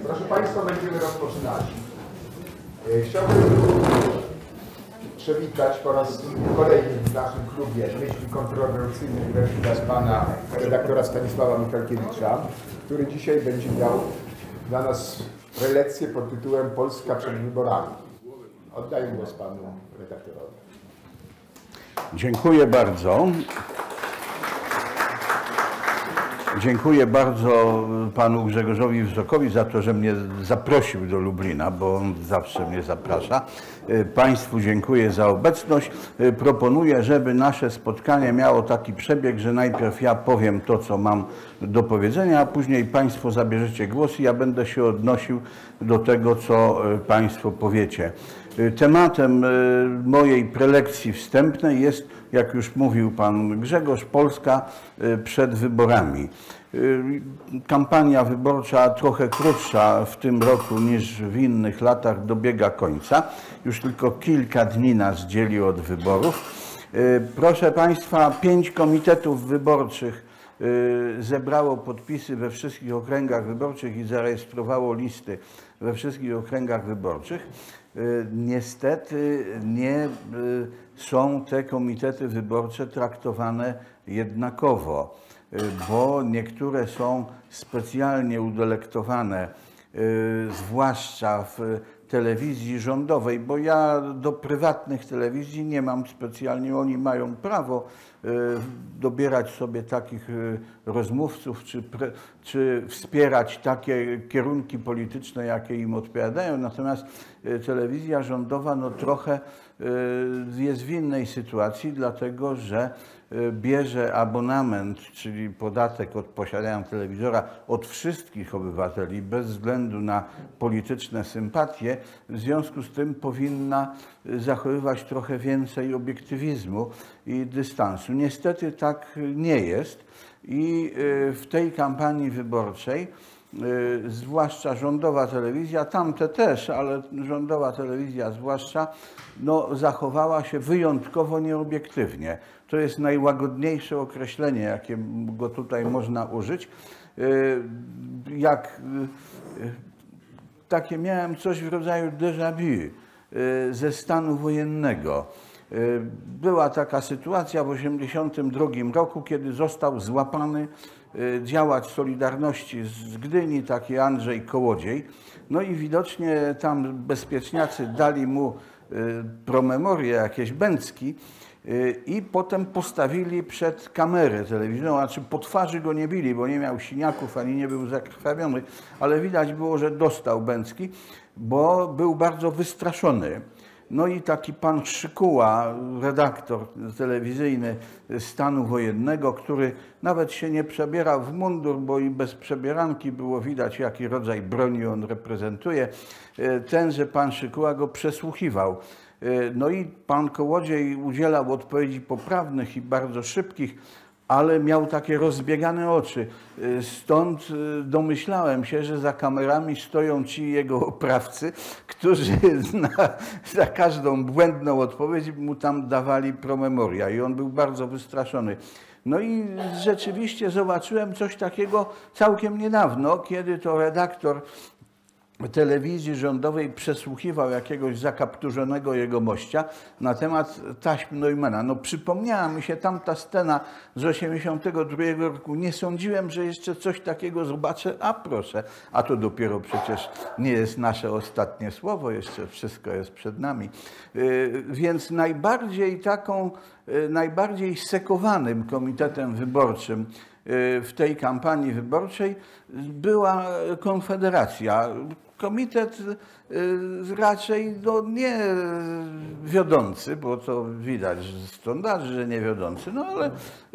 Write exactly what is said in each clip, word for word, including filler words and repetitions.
Proszę Państwa, będziemy rozpoczynać. Chciałbym przywitać po raz kolejny w naszym klubie myśli kontrowersyjnych wraz pana redaktora Stanisława Michalkiewicza, który dzisiaj będzie miał dla nas prelekcję pod tytułem Polska przed wyborami. Oddaję głos panu redaktorowi. Dziękuję bardzo. Dziękuję bardzo panu Grzegorzowi Wrzokowi za to, że mnie zaprosił do Lublina, bo on zawsze mnie zaprasza. Państwu dziękuję za obecność. Proponuję, żeby nasze spotkanie miało taki przebieg, że najpierw ja powiem to, co mam do powiedzenia, a później państwo zabierzecie głos i ja będę się odnosił do tego, co państwo powiecie. Tematem mojej prelekcji wstępnej jest, jak już mówił pan Grzegorz, Polska przed wyborami. Kampania wyborcza trochę krótsza w tym roku niż w innych latach dobiega końca. Już tylko kilka dni nas dzieli od wyborów. Proszę państwa, pięć komitetów wyborczych zebrało podpisy we wszystkich okręgach wyborczych i zarejestrowało listy we wszystkich okręgach wyborczych. Niestety nie są te komitety wyborcze traktowane jednakowo, bo niektóre są specjalnie udelektowane, zwłaszcza w telewizji rządowej, bo ja do prywatnych telewizji nie mam specjalnie, oni mają prawo dobierać sobie takich rozmówców, czy, czy wspierać takie kierunki polityczne, jakie im odpowiadają. Natomiast telewizja rządowa no trochę jest w innej sytuacji, dlatego że bierze abonament, czyli podatek od posiadania telewizora od wszystkich obywateli bez względu na polityczne sympatie. W związku z tym powinna zachowywać trochę więcej obiektywizmu i dystansu. Niestety tak nie jest i w tej kampanii wyborczej zwłaszcza rządowa telewizja, tamte też, ale rządowa telewizja zwłaszcza, no, zachowała się wyjątkowo nieobiektywnie. To jest najłagodniejsze określenie, jakie go tutaj można użyć. Jak takie miałem coś w rodzaju déjà vu ze stanu wojennego. Była taka sytuacja w osiemdziesiątym drugim roku, kiedy został złapany działacz Solidarności z Gdyni, taki Andrzej Kołodziej. No i widocznie tam bezpieczniacy dali mu promemorię, jakieś bęcki i potem postawili przed kamerę telewizyjną, znaczy po twarzy go nie bili, bo nie miał siniaków ani nie był zakrwawiony, ale widać było, że dostał bęcki, bo był bardzo wystraszony. No i taki pan Szykuła, redaktor telewizyjny stanu wojennego, który nawet się nie przebierał w mundur, bo i bez przebieranki było widać, jaki rodzaj broni on reprezentuje, tenże pan Szykuła go przesłuchiwał. No i pan Kołodziej udzielał odpowiedzi poprawnych i bardzo szybkich, ale miał takie rozbiegane oczy. Stąd domyślałem się, że za kamerami stoją ci jego oprawcy, którzy na, za każdą błędną odpowiedź mu tam dawali promemoria i on był bardzo wystraszony. No i rzeczywiście zobaczyłem coś takiego całkiem niedawno, kiedy to redaktor telewizji rządowej przesłuchiwał jakiegoś zakapturzonego jegomościa na temat taśm Neumana. No przypomniała mi się tamta scena z osiemdziesiątego drugiego roku. Nie sądziłem, że jeszcze coś takiego zobaczę, a proszę, a to dopiero przecież nie jest nasze ostatnie słowo, jeszcze wszystko jest przed nami. Więc najbardziej taką, najbardziej sekowanym komitetem wyborczym w tej kampanii wyborczej była Konfederacja. Komitet raczej no, nie wiodący, bo to widać z sondaży, że nie wiodący, no ale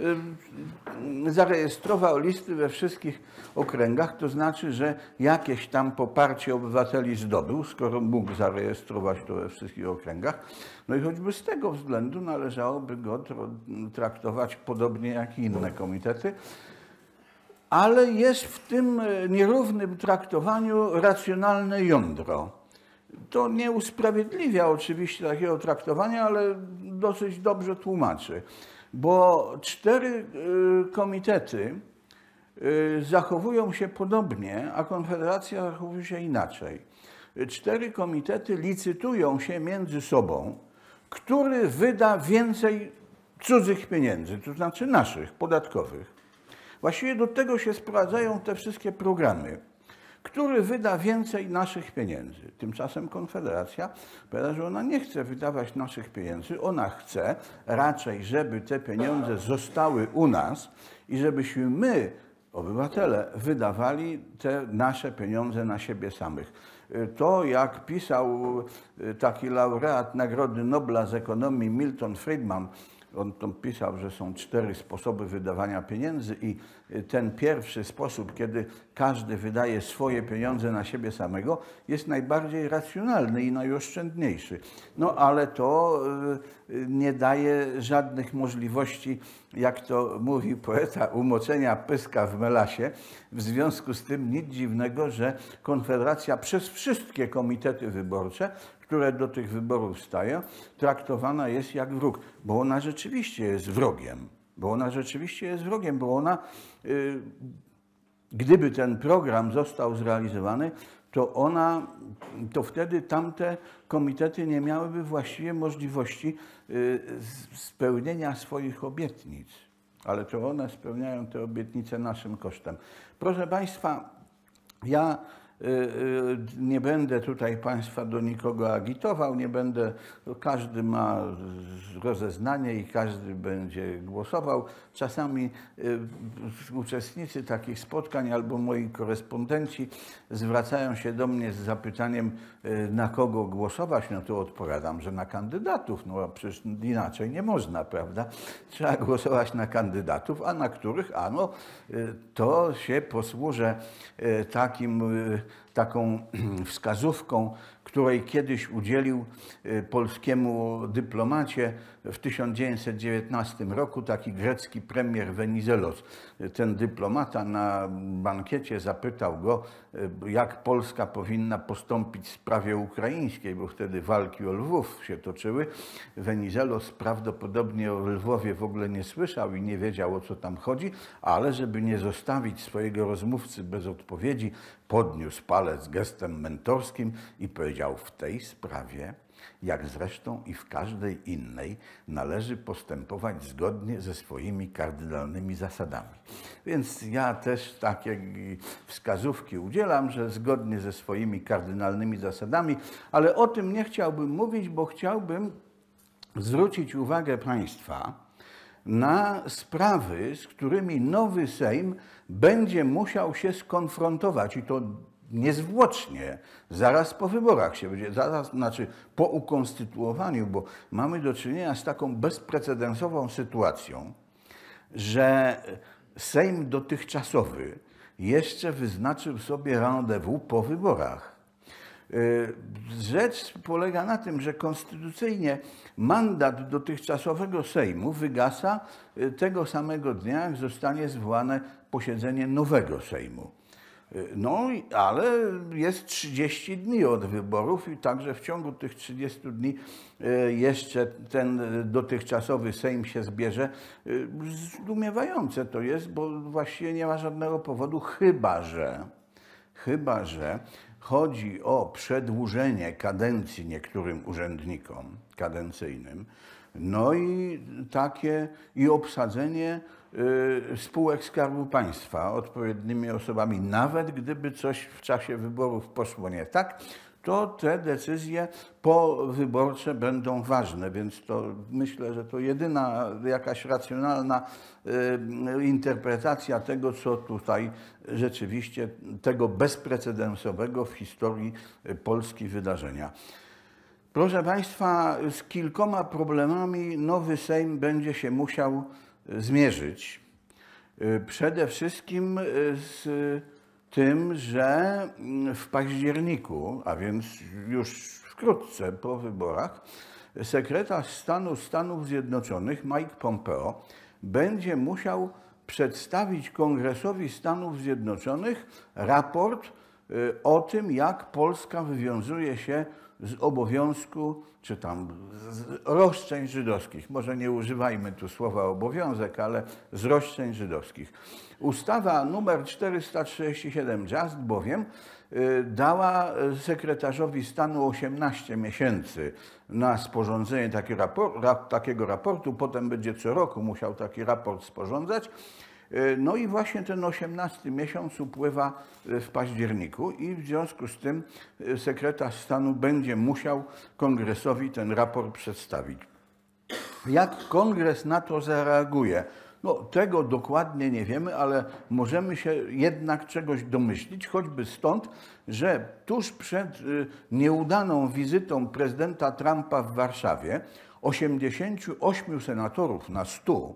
zarejestrował listy we wszystkich okręgach, to znaczy, że jakieś tam poparcie obywateli zdobył, skoro mógł zarejestrować to we wszystkich okręgach. No i choćby z tego względu należałoby go traktować podobnie jak i inne komitety. Ale jest w tym nierównym traktowaniu racjonalne jądro. To nie usprawiedliwia oczywiście takiego traktowania, ale dosyć dobrze tłumaczy. Bo cztery komitety zachowują się podobnie, a Konfederacja zachowuje się inaczej. Cztery komitety licytują się między sobą, który wyda więcej cudzych pieniędzy, to znaczy naszych, podatkowych. Właściwie do tego się sprowadzają te wszystkie programy. Który wyda więcej naszych pieniędzy. Tymczasem Konfederacja powiada, że ona nie chce wydawać naszych pieniędzy, ona chce raczej, żeby te pieniądze zostały u nas i żebyśmy my, obywatele, wydawali te nasze pieniądze na siebie samych. To, jak pisał taki laureat Nagrody Nobla z ekonomii Milton Friedman, on tam pisał, że są cztery sposoby wydawania pieniędzy i ten pierwszy sposób, kiedy każdy wydaje swoje pieniądze na siebie samego, jest najbardziej racjonalny i najoszczędniejszy. No ale to nie daje żadnych możliwości, jak to mówi poeta, umoczenia pyska w melasie. W związku z tym nic dziwnego, że Konfederacja przez wszystkie komitety wyborcze, które do tych wyborów stają, traktowana jest jak wróg, bo ona rzeczywiście jest wrogiem, bo ona rzeczywiście jest wrogiem, bo ona, y, gdyby ten program został zrealizowany, to ona, to wtedy tamte komitety nie miałyby właściwie możliwości y, spełnienia swoich obietnic, ale to one spełniają te obietnice naszym kosztem. Proszę Państwa, ja nie będę tutaj Państwa do nikogo agitował, nie będę, każdy ma rozeznanie i każdy będzie głosował. Czasami uczestnicy takich spotkań albo moi korespondenci zwracają się do mnie z zapytaniem, na kogo głosować. No to odpowiadam, że na kandydatów, no a przecież inaczej nie można, prawda? Trzeba głosować na kandydatów, a na których, ano, to się posłużę takim taką wskazówką, której kiedyś udzielił polskiemu dyplomacie w tysiąc dziewięćset dziewiętnastym roku taki grecki premier Venizelos. Ten dyplomata na bankiecie zapytał go, jak Polska powinna postąpić w sprawie ukraińskiej, bo wtedy walki o Lwów się toczyły. Venizelos prawdopodobnie o Lwowie w ogóle nie słyszał i nie wiedział, o co tam chodzi, ale żeby nie zostawić swojego rozmówcy bez odpowiedzi, podniósł palec gestem mentorskim i powiedział: w tej sprawie, jak zresztą i w każdej innej, należy postępować zgodnie ze swoimi kardynalnymi zasadami. Więc ja też takie wskazówki udzielam, że zgodnie ze swoimi kardynalnymi zasadami, ale o tym nie chciałbym mówić, bo chciałbym zwrócić uwagę Państwa na sprawy, z którymi nowy Sejm będzie musiał się skonfrontować i to niezwłocznie, zaraz po wyborach się będzie, zaraz, znaczy po ukonstytuowaniu, bo mamy do czynienia z taką bezprecedensową sytuacją, że Sejm dotychczasowy jeszcze wyznaczył sobie rendezvous po wyborach. Rzecz polega na tym, że konstytucyjnie mandat dotychczasowego Sejmu wygasa tego samego dnia, jak zostanie zwołane posiedzenie nowego Sejmu. No, ale jest trzydzieści dni od wyborów i także w ciągu tych trzydziestu dni jeszcze ten dotychczasowy Sejm się zbierze. Zdumiewające to jest, bo właściwie nie ma żadnego powodu, chyba że, chyba że chodzi o przedłużenie kadencji niektórym urzędnikom kadencyjnym, no i takie i obsadzenie y, spółek Skarbu Państwa odpowiednimi osobami. Nawet gdyby coś w czasie wyborów poszło nie tak, to te decyzje powyborcze będą ważne, więc to myślę, że to jedyna jakaś racjonalna y, interpretacja tego, co tutaj rzeczywiście, tego bezprecedensowego w historii Polski wydarzenia. Proszę Państwa, z kilkoma problemami nowy Sejm będzie się musiał zmierzyć. Przede wszystkim z tym, że w październiku, a więc już wkrótce po wyborach, sekretarz stanu Stanów Zjednoczonych Mike Pompeo będzie musiał przedstawić Kongresowi Stanów Zjednoczonych raport o tym, jak Polska wywiązuje się z obowiązku, czy tam z roszczeń żydowskich. Może nie używajmy tu słowa obowiązek, ale z roszczeń żydowskich. Ustawa numer czterysta trzydzieści siedem Just bowiem dała sekretarzowi stanu osiemnaście miesięcy na sporządzenie taki rapor, takiego raportu, potem będzie co roku musiał taki raport sporządzać. No i właśnie ten osiemnasty miesiąc upływa w październiku i w związku z tym sekretarz stanu będzie musiał kongresowi ten raport przedstawić. Jak kongres na to zareaguje? No, tego dokładnie nie wiemy, ale możemy się jednak czegoś domyślić, choćby stąd, że tuż przed nieudaną wizytą prezydenta Trumpa w Warszawie osiemdziesięciu ośmiu senatorów na stu,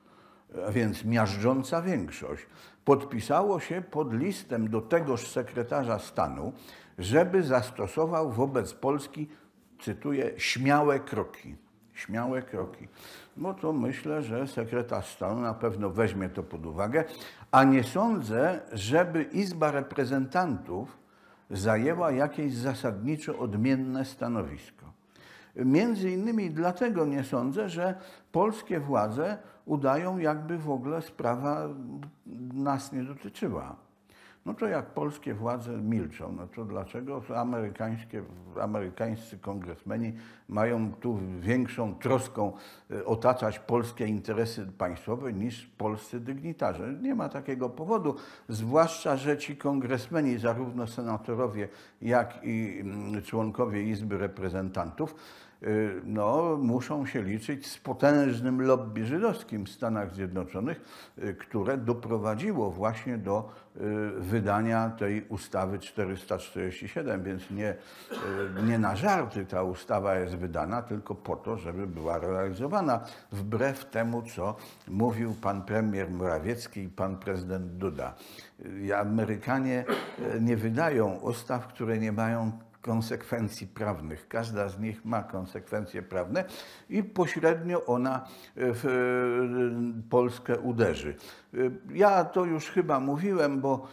a więc miażdżąca większość, podpisało się pod listem do tegoż sekretarza stanu, żeby zastosował wobec Polski, cytuję, śmiałe kroki. Śmiałe kroki. No to myślę, że sekretarz stanu na pewno weźmie to pod uwagę, a nie sądzę, żeby Izba Reprezentantów zajęła jakieś zasadniczo odmienne stanowisko. Między innymi dlatego nie sądzę, że polskie władze udają, jakby w ogóle sprawa nas nie dotyczyła. No to jak polskie władze milczą, no to dlaczego amerykańskie, amerykańscy kongresmeni mają tu większą troską otaczać polskie interesy państwowe niż polscy dygnitarze? Nie ma takiego powodu, zwłaszcza, że ci kongresmeni, zarówno senatorowie, jak i członkowie Izby Reprezentantów, no, muszą się liczyć z potężnym lobby żydowskim w Stanach Zjednoczonych, które doprowadziło właśnie do wydania tej ustawy czterysta czterdzieści siedem, więc nie, nie na żarty ta ustawa jest wydana, tylko po to, żeby była realizowana wbrew temu, co mówił pan premier Morawiecki i pan prezydent Duda. Amerykanie nie wydają ustaw, które nie mają konsekwencji prawnych. Każda z nich ma konsekwencje prawne i pośrednio ona w Polskę uderzy. Ja to już chyba mówiłem, bo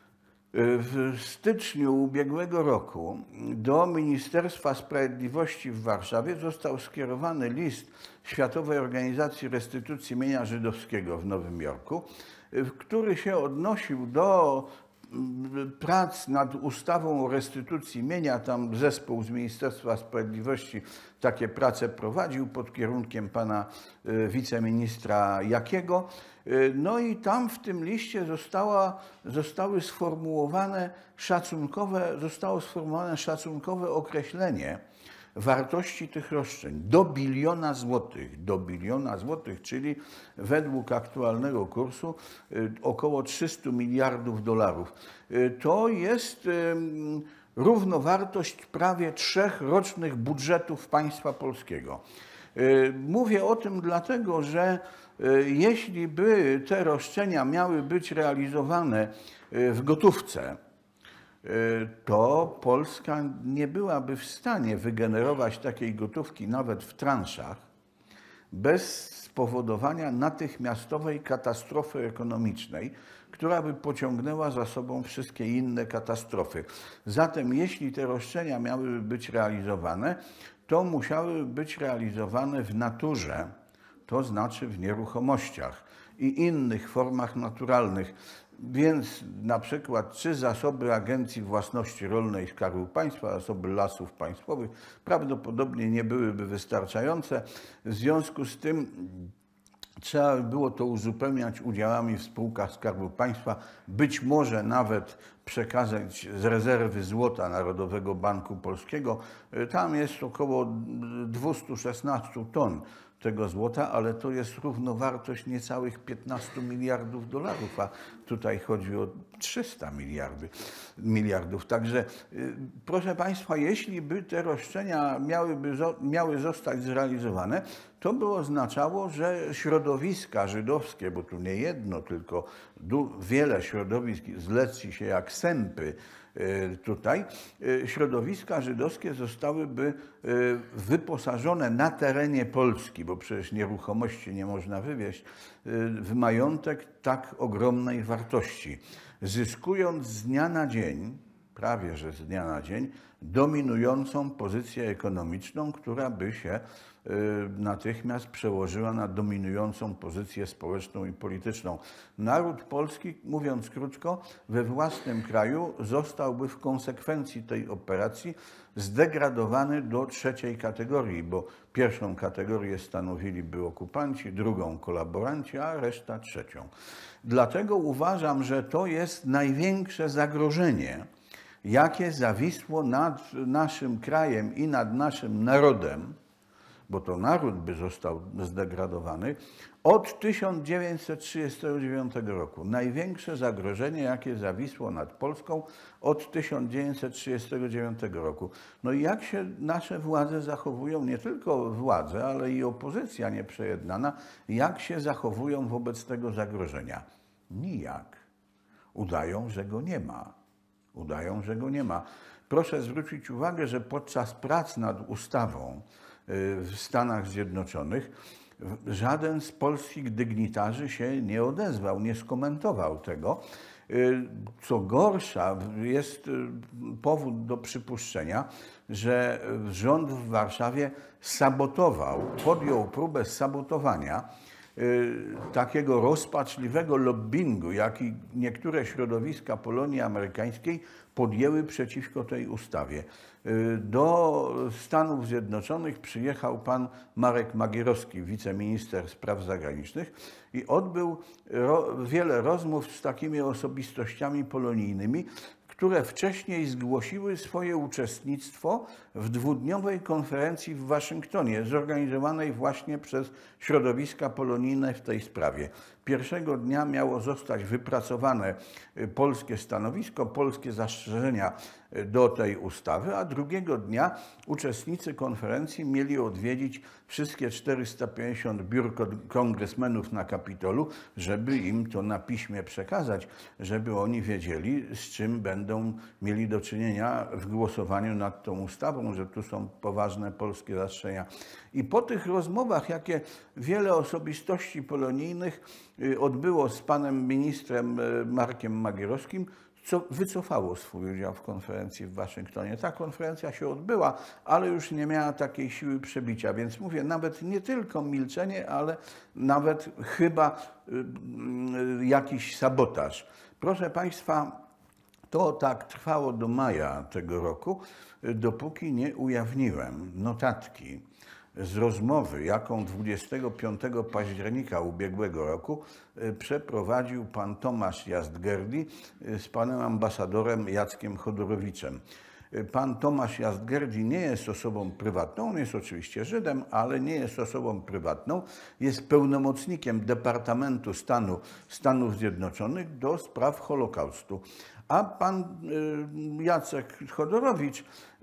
w styczniu ubiegłego roku do Ministerstwa Sprawiedliwości w Warszawie został skierowany list Światowej Organizacji Restytucji Mienia Żydowskiego w Nowym Jorku, który się odnosił do prac nad ustawą o restytucji mienia. Tam zespół z Ministerstwa Sprawiedliwości takie prace prowadził pod kierunkiem pana wiceministra Jakiego. No i tam w tym liście została, zostały sformułowane szacunkowe, zostało sformułowane szacunkowe określenie wartości tych roszczeń do biliona złotych, do biliona złotych, czyli według aktualnego kursu około trzysta miliardów dolarów. To jest równowartość prawie trzech rocznych budżetów państwa polskiego. Mówię o tym dlatego, że jeśli by te roszczenia miały być realizowane w gotówce, to Polska nie byłaby w stanie wygenerować takiej gotówki nawet w transzach bez spowodowania natychmiastowej katastrofy ekonomicznej, która by pociągnęła za sobą wszystkie inne katastrofy. Zatem jeśli te roszczenia miałyby być realizowane, to musiały być realizowane w naturze, to znaczy w nieruchomościach i innych formach naturalnych. Więc na przykład czy zasoby Agencji Własności Rolnej Skarbu Państwa, zasoby lasów państwowych prawdopodobnie nie byłyby wystarczające. W związku z tym trzeba by było to uzupełniać udziałami w spółkach Skarbu Państwa, być może nawet przekazać z rezerwy złota Narodowego Banku Polskiego. Tam jest około dwieście szesnaście ton tego złota, ale to jest równowartość niecałych piętnastu miliardów dolarów, a tutaj chodzi o trzysta miliardów. Także proszę Państwa, jeśli by te roszczenia miałyby, miały zostać zrealizowane, to by oznaczało, że środowiska żydowskie, bo tu nie jedno, tylko wiele środowisk zleci się jak sępy tutaj, środowiska żydowskie zostałyby wyposażone na terenie Polski, bo przecież nieruchomości nie można wywieźć, w majątek tak ogromnej wartości, zyskując z dnia na dzień prawie że z dnia na dzień dominującą pozycję ekonomiczną, która by się natychmiast przełożyła na dominującą pozycję społeczną i polityczną. Naród polski, mówiąc krótko, we własnym kraju zostałby w konsekwencji tej operacji zdegradowany do trzeciej kategorii, bo pierwszą kategorię stanowiliby okupanci, drugą kolaboranci, a reszta trzecią. Dlatego uważam, że to jest największe zagrożenie, jakie zawisło nad naszym krajem i nad naszym narodem, bo to naród by został zdegradowany, od tysiąc dziewięćset trzydziestego dziewiątego roku. Największe zagrożenie, jakie zawisło nad Polską od tysiąc dziewięćset trzydziestego dziewiątego roku. No i jak się nasze władze zachowują, nie tylko władze, ale i opozycja nieprzejednana, jak się zachowują wobec tego zagrożenia? Nijak. Udają, że go nie ma. Udają, że go nie ma. Proszę zwrócić uwagę, że podczas prac nad ustawą w Stanach Zjednoczonych żaden z polskich dygnitarzy się nie odezwał, nie skomentował tego. Co gorsza, jest powód do przypuszczenia, że rząd w Warszawie sabotował, podjął próbę sabotowania takiego rozpaczliwego lobbingu, jaki niektóre środowiska Polonii amerykańskiej podjęły przeciwko tej ustawie. Do Stanów Zjednoczonych przyjechał pan Marek Magierowski, wiceminister spraw zagranicznych, i odbył ro, wiele rozmów z takimi osobistościami polonijnymi, które wcześniej zgłosiły swoje uczestnictwo w dwudniowej konferencji w Waszyngtonie, zorganizowanej właśnie przez środowiska polonijne w tej sprawie. Pierwszego dnia miało zostać wypracowane polskie stanowisko, polskie zastrzeżenia do tej ustawy, a drugiego dnia uczestnicy konferencji mieli odwiedzić wszystkie czterysta pięćdziesiąt biur kongresmenów na Kapitolu, żeby im to na piśmie przekazać, żeby oni wiedzieli, z czym będą mieli do czynienia w głosowaniu nad tą ustawą, że tu są poważne polskie zastrzeżenia. I po tych rozmowach, jakie wiele osobistości polonijnych odbyło z panem ministrem Markiem Magierowskim, co wycofało swój udział w konferencji w Waszyngtonie. Ta konferencja się odbyła, ale już nie miała takiej siły przebicia, więc mówię, nawet nie tylko milczenie, ale nawet chyba jakiś sabotaż. Proszę państwa, to tak trwało do maja tego roku, dopóki nie ujawniłem notatki z rozmowy, jaką dwudziestego piątego października ubiegłego roku przeprowadził pan Tomasz Jastgerdi z panem ambasadorem Jackiem Chodorowiczem. Pan Tomasz Jastgerdi nie jest osobą prywatną, on jest oczywiście Żydem, ale nie jest osobą prywatną, jest pełnomocnikiem Departamentu Stanu Stanów Zjednoczonych do spraw Holokaustu. A pan Jacek Chodorowicz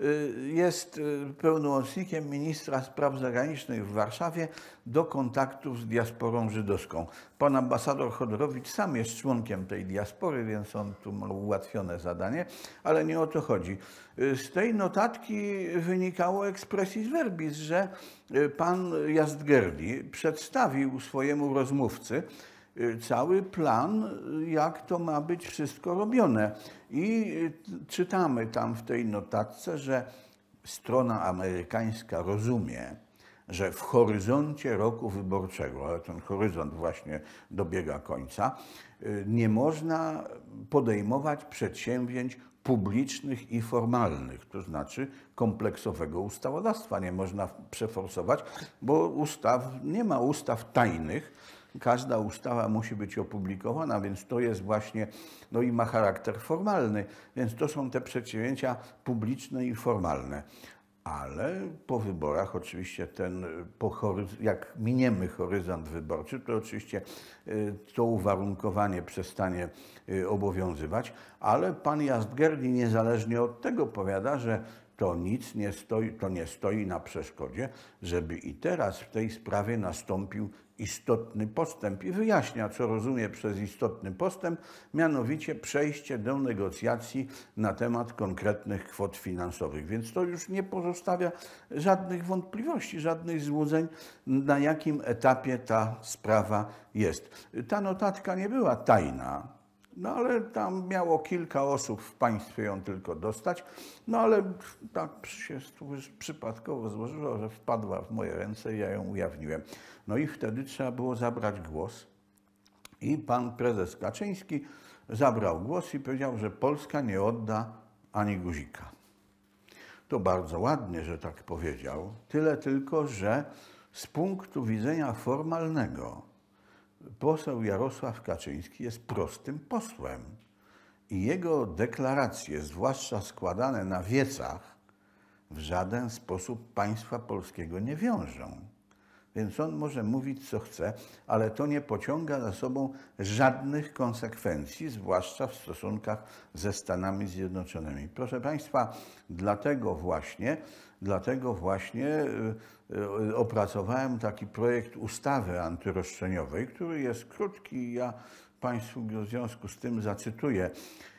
jest pełnomocnikiem ministra spraw zagranicznych w Warszawie do kontaktów z diasporą żydowską. Pan ambasador Chodorowicz sam jest członkiem tej diaspory, więc on tu ma ułatwione zadanie, ale nie o to chodzi. Z tej notatki wynikało expressis verbis, że pan Jastgerdi przedstawił swojemu rozmówcy cały plan, jak to ma być wszystko robione. I czytamy tam w tej notatce, że strona amerykańska rozumie, że w horyzoncie roku wyborczego, ale ten horyzont właśnie dobiega końca, nie można podejmować przedsięwzięć publicznych i formalnych, to znaczy kompleksowego ustawodawstwa nie można przeforsować, bo ustaw, nie ma ustaw tajnych. Każda ustawa musi być opublikowana, więc to jest właśnie, no i ma charakter formalny, więc to są te przedsięwzięcia publiczne i formalne. Ale po wyborach oczywiście ten, po jak miniemy horyzont wyborczy, to oczywiście to uwarunkowanie przestanie obowiązywać, ale pan Jastgerdi niezależnie od tego powiada, że to nic nie stoi, to nie stoi na przeszkodzie, żeby i teraz w tej sprawie nastąpił istotny postęp i wyjaśnia, co rozumie przez istotny postęp, mianowicie przejście do negocjacji na temat konkretnych kwot finansowych. Więc to już nie pozostawia żadnych wątpliwości, żadnych złudzeń, na jakim etapie ta sprawa jest. Ta notatka nie była tajna. No ale tam miało kilka osób w państwie ją tylko dostać, no ale tak się przypadkowo złożyło, że wpadła w moje ręce i ja ją ujawniłem. No i wtedy trzeba było zabrać głos i pan prezes Kaczyński zabrał głos i powiedział, że Polska nie odda ani guzika. To bardzo ładnie, że tak powiedział, tyle tylko, że z punktu widzenia formalnego poseł Jarosław Kaczyński jest prostym posłem i jego deklaracje, zwłaszcza składane na wiecach, w żaden sposób państwa polskiego nie wiążą. Więc on może mówić, co chce, ale to nie pociąga za sobą żadnych konsekwencji, zwłaszcza w stosunkach ze Stanami Zjednoczonymi. Proszę Państwa, dlatego właśnie, dlatego właśnie opracowałem taki projekt ustawy antyroszczeniowej, który jest krótki i ja Państwu w związku z tym zacytuję.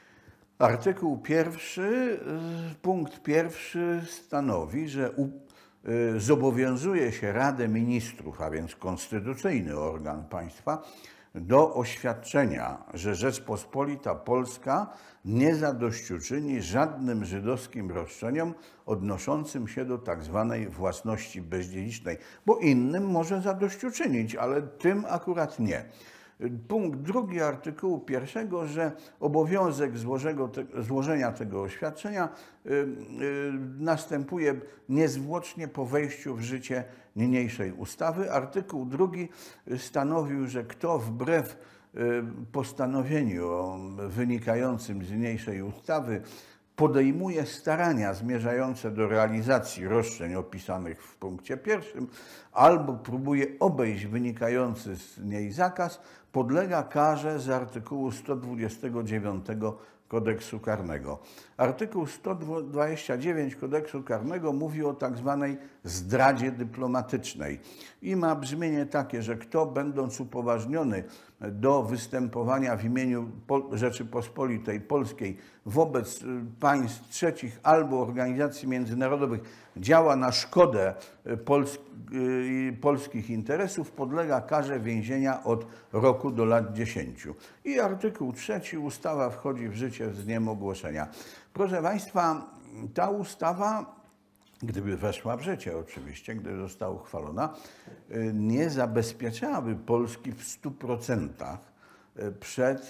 Artykuł pierwszy, punkt pierwszy stanowi, że u zobowiązuje się Radę Ministrów, a więc konstytucyjny organ państwa, do oświadczenia, że Rzeczpospolita Polska nie zadośćuczyni żadnym żydowskim roszczeniom odnoszącym się do tak zwanej własności bezdziedzicznej, bo innym może zadośćuczynić, ale tym akurat nie. Punkt drugi artykułu pierwszego, że obowiązek złożego te, złożenia tego oświadczenia y, y, następuje niezwłocznie po wejściu w życie niniejszej ustawy. Artykuł drugi stanowił, że kto wbrew y, postanowieniu wynikającym z niniejszej ustawy podejmuje starania zmierzające do realizacji roszczeń opisanych w punkcie pierwszym albo próbuje obejść wynikający z niej zakaz, podlega karze z artykułu sto dwudziestego dziewiątego Kodeksu Karnego. Artykuł sto dwadzieścia dziewięć Kodeksu Karnego mówi o tak zwanej zdradzie dyplomatycznej i ma brzmienie takie, że kto będąc upoważniony do występowania w imieniu Rzeczypospolitej Polskiej wobec państw trzecich albo organizacji międzynarodowych działa na szkodę Pols polskich interesów, podlega karze więzienia od roku do lat dziesięciu. I artykuł trzeci, ustawa wchodzi w życie z dniem ogłoszenia. Proszę Państwa, ta ustawa, gdyby weszła w życie oczywiście, gdyby została uchwalona, nie zabezpieczałaby Polski w stu procentach przed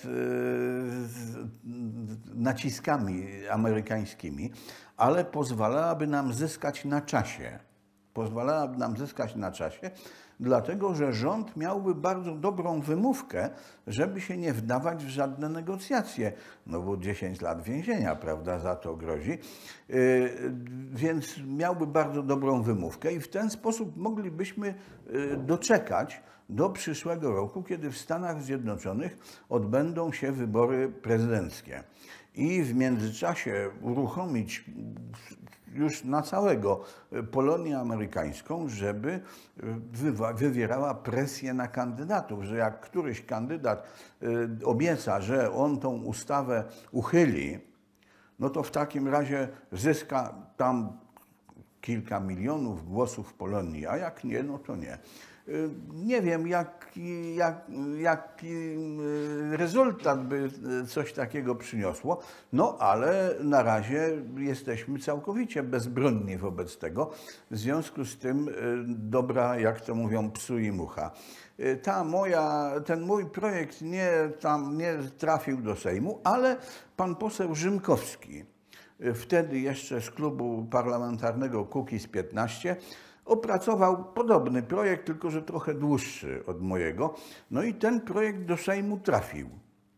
naciskami amerykańskimi, ale pozwalałaby nam zyskać na czasie. Pozwalałaby nam zyskać na czasie, dlatego że rząd miałby bardzo dobrą wymówkę, żeby się nie wdawać w żadne negocjacje. No bo dziesięć lat więzienia, prawda, za to grozi. Yy, więc miałby bardzo dobrą wymówkę i w ten sposób moglibyśmy yy, doczekać do przyszłego roku, kiedy w Stanach Zjednoczonych odbędą się wybory prezydenckie. I w międzyczasie uruchomić już na całego Polonię amerykańską, żeby wywierała presję na kandydatów, że jak któryś kandydat obieca, że on tą ustawę uchyli, no to w takim razie zyska tam kilka milionów głosów w Polonii, a jak nie, no to nie. Nie wiem, jaki, jak, jaki rezultat by coś takiego przyniosło, no ale na razie jesteśmy całkowicie bezbronni wobec tego. W związku z tym dobra, jak to mówią, psu i mucha. Ta moja, ten mój projekt nie, tam nie trafił do Sejmu, ale pan poseł Rzymkowski, wtedy jeszcze z klubu parlamentarnego Kukiz piętnaście, opracował podobny projekt, tylko że trochę dłuższy od mojego. No i ten projekt do Sejmu trafił.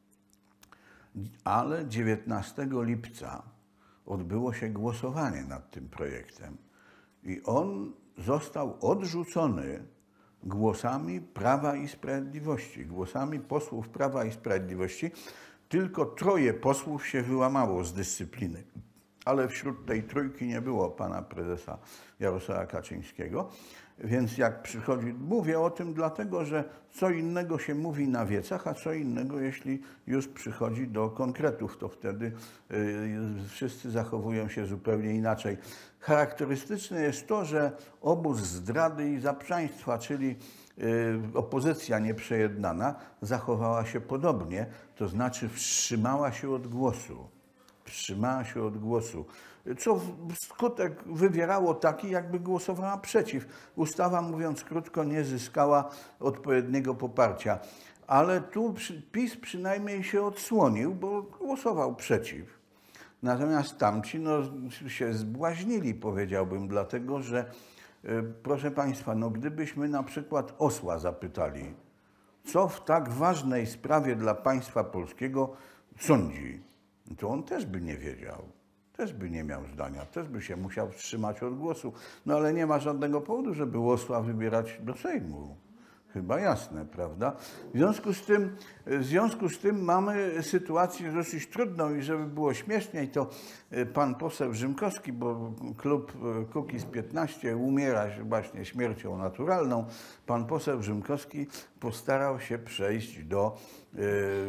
Ale dziewiętnastego lipca odbyło się głosowanie nad tym projektem i on został odrzucony głosami Prawa i Sprawiedliwości, głosami posłów Prawa i Sprawiedliwości. Tylko troje posłów się wyłamało z dyscypliny, ale wśród tej trójki nie było pana prezesa Jarosława Kaczyńskiego. Więc jak przychodzi, mówię o tym dlatego, że co innego się mówi na wiecach, a co innego, jeśli już przychodzi do konkretów, to wtedy y, wszyscy zachowują się zupełnie inaczej. Charakterystyczne jest to, że obóz zdrady i zaprzaństwa, czyli y, opozycja nieprzejednana, zachowała się podobnie, to znaczy wstrzymała się od głosu. Wstrzymała się od głosu, co skutek wywierało taki, jakby głosowała przeciw. Ustawa, mówiąc krótko, nie zyskała odpowiedniego poparcia, ale tu PiS przynajmniej się odsłonił, bo głosował przeciw. Natomiast tamci no, się zbłaźnili, powiedziałbym, dlatego że, proszę Państwa, no, gdybyśmy na przykład Osła zapytali, co w tak ważnej sprawie dla państwa polskiego sądzi, to on też by nie wiedział, też by nie miał zdania, też by się musiał wstrzymać od głosu. No ale nie ma żadnego powodu, żeby Osła wybierać do Sejmu. Chyba jasne, prawda? W związku z tym, w związku z tym mamy sytuację dosyć trudną i żeby było śmieszniej, to pan poseł Rzymkowski, bo klub Kukiz piętnaście umiera właśnie śmiercią naturalną, pan poseł Rzymkowski postarał się przejść do, yy,